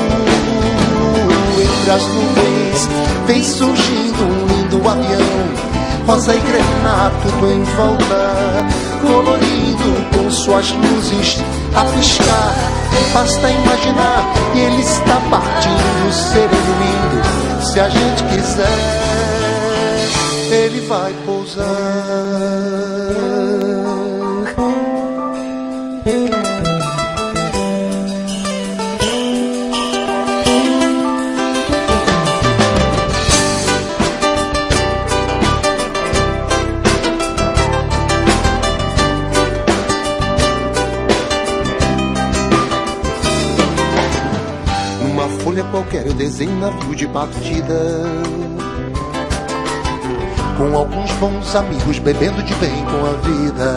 Entre as nuvens vem surgindo um lindo avião, rosa e grená, tudo em volta, colorido com suas luzes a piscar. Basta imaginar que ele está partindo, sereno lindo. Se a gente quiser, ele vai pousar. Folha qualquer eu desenho um navio de partida, com alguns bons amigos bebendo de bem com a vida.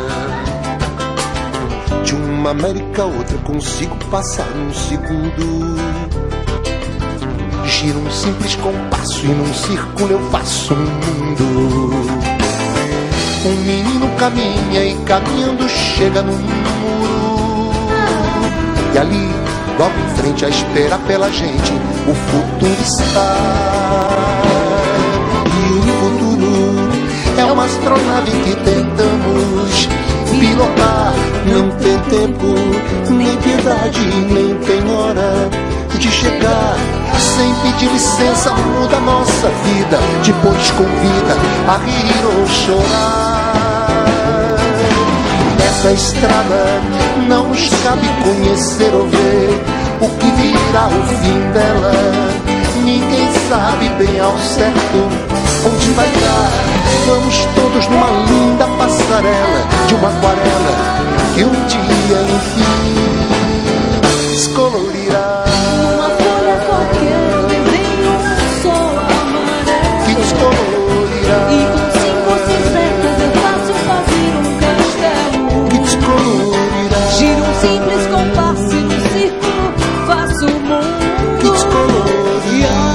De uma América a outra consigo passar num segundo. Giro um simples compasso e num círculo eu faço um mundo. Um menino caminha e caminhando chega num muro, e ali logo em frente a esperar pela gente o futuro está. E o futuro é uma astronave que tentamos pilotar. Não tem tempo, nem piedade, nem tem hora de chegar. Sem pedir licença muda nossa vida, depois convida a rir ou chorar. Nessa estrada não nos cabe conhecer ou ver o que virá o fim dela. Ninguém sabe bem ao certo vou te bailar. Vamos todos numa linda passarela de uma aquarela que um dia, enfim, descolorirá. Numa folha qualquer desenho um sol amarelo que descolorirá. E com 5 cinzentas é fácil fazer um castelo que descolorirá. Giro um simples compasso e no círculo faço o mundo que descolorirá.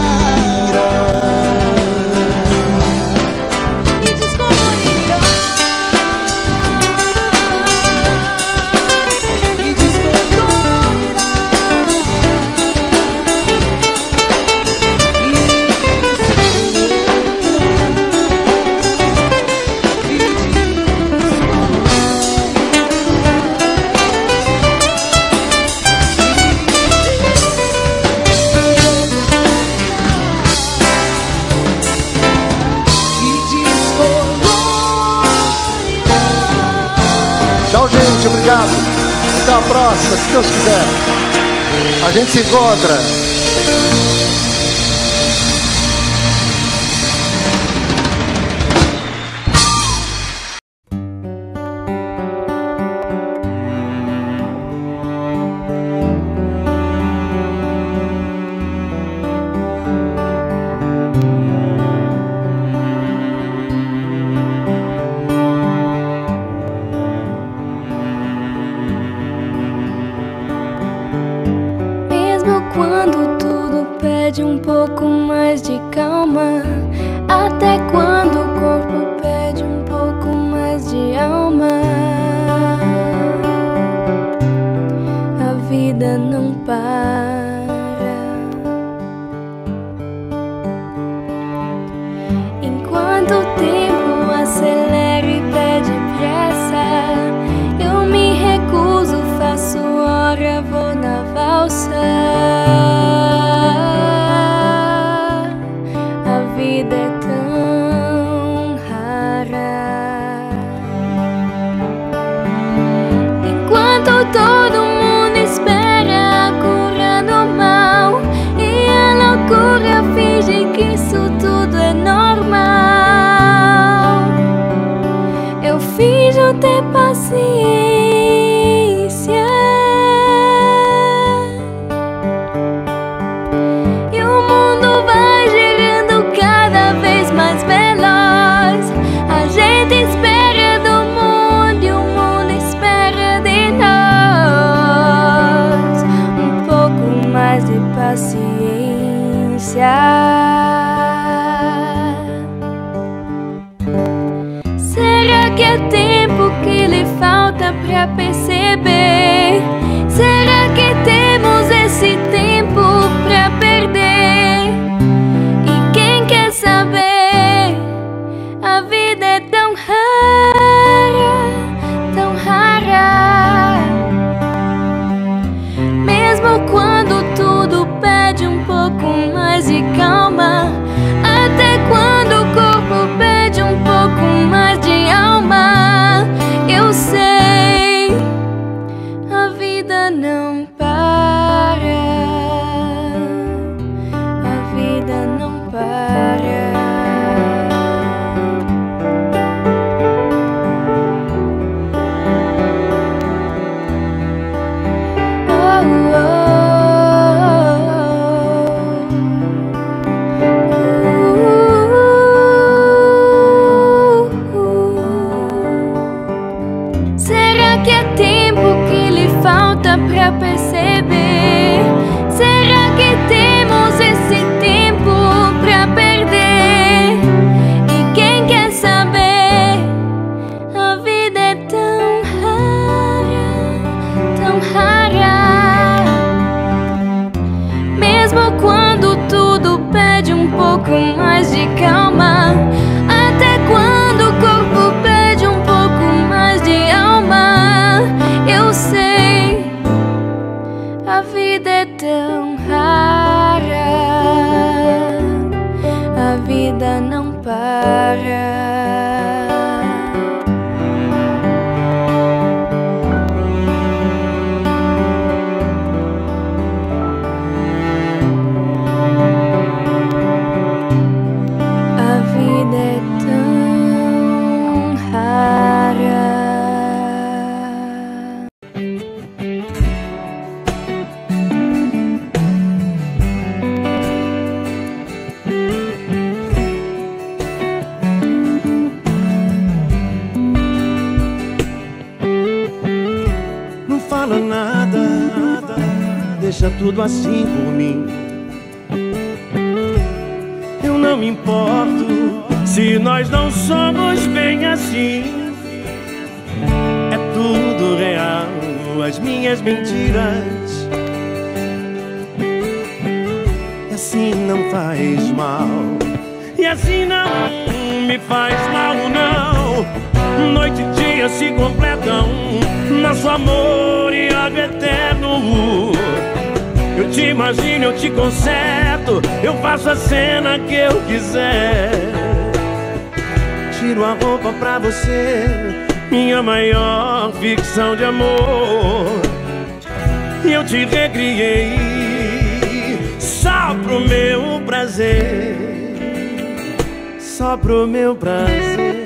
Tchau, gente, obrigado. Até a próxima, se Deus quiser. A gente se encontra. Quando tudo pede um pouco mais de calma, até quando o corpo pede um pouco mais de alma, a vida não para. Enquanto o tempo acelera e pede pressa, eu me recuso, faço hora, vou na valsa. A vida é tão rara. Enquanto todo mundo espera a cura do mal e a loucura finge que isso tudo é normal, eu finjo ter paciência. Paciência. Será que é tempo que lhe falta pra perceber? Será que temos esse tempo pra perder? E quem quer saber? A vida é tão rara, tão rara. Mesmo quando tudo pede um pouco mais de calma, até quando o corpo pede um pouco mais de alma, eu sei, a vida não para, a vida não para. Pra perceber, será que temos esse tempo pra perder? E quem quer saber? A vida é tão rara, tão rara. Mesmo quando tudo pede um pouco mais de calma, até quando o corpo pede um pouco mais de alma, eu sei, a vida é tão rara, a vida não para. A vida nada, deixa tudo assim por mim. Eu não me importo se nós não somos bem assim. É tudo real, as minhas mentiras. E assim não faz mal, e assim não me faz mal, não. Noite e dia se completam, nosso amor e ódio eterno. Eu te imagino, eu te conserto, eu faço a cena que eu quiser. Tiro a roupa pra você, minha maior ficção de amor. E eu te recriei só pro meu prazer, só pro meu prazer.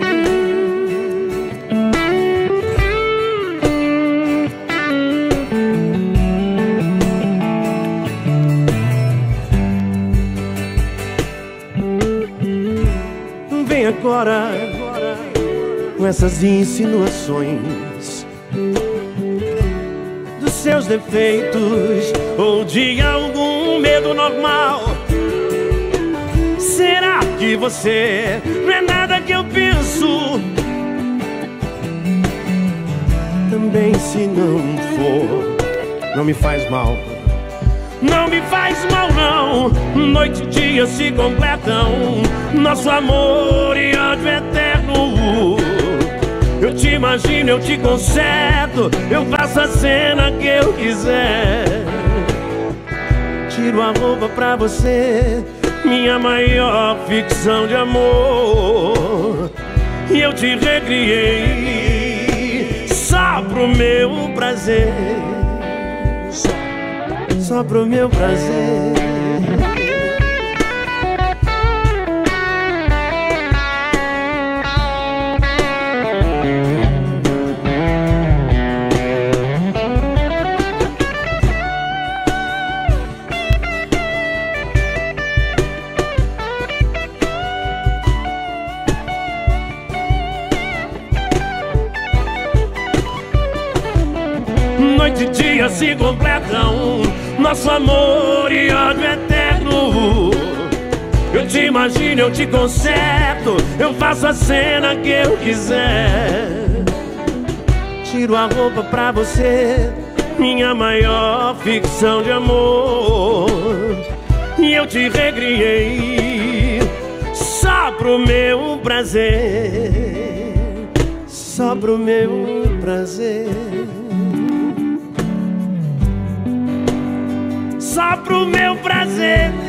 Vem agora com essas insinuações dos seus defeitos ou de algum medo normal. Será que você não é nada que eu penso? Também se não for, não me faz mal. Não me faz mal, não. Noite e dia se completam, nosso amor e ódio eterno. Eu te imagino, eu te conserto, eu faço a cena que eu quiser. Tiro a roupa pra você, minha maior ficção de amor. E eu te recriei só pro meu prazer, só pro meu prazer. Noite e dia se completam, nosso amor e ódio eterno. Eu te imagino, eu te conserto, eu faço a cena que eu quiser. Tiro a roupa pra você, minha maior ficção de amor. E eu te recriei só pro meu prazer, só pro meu prazer, só pro meu prazer.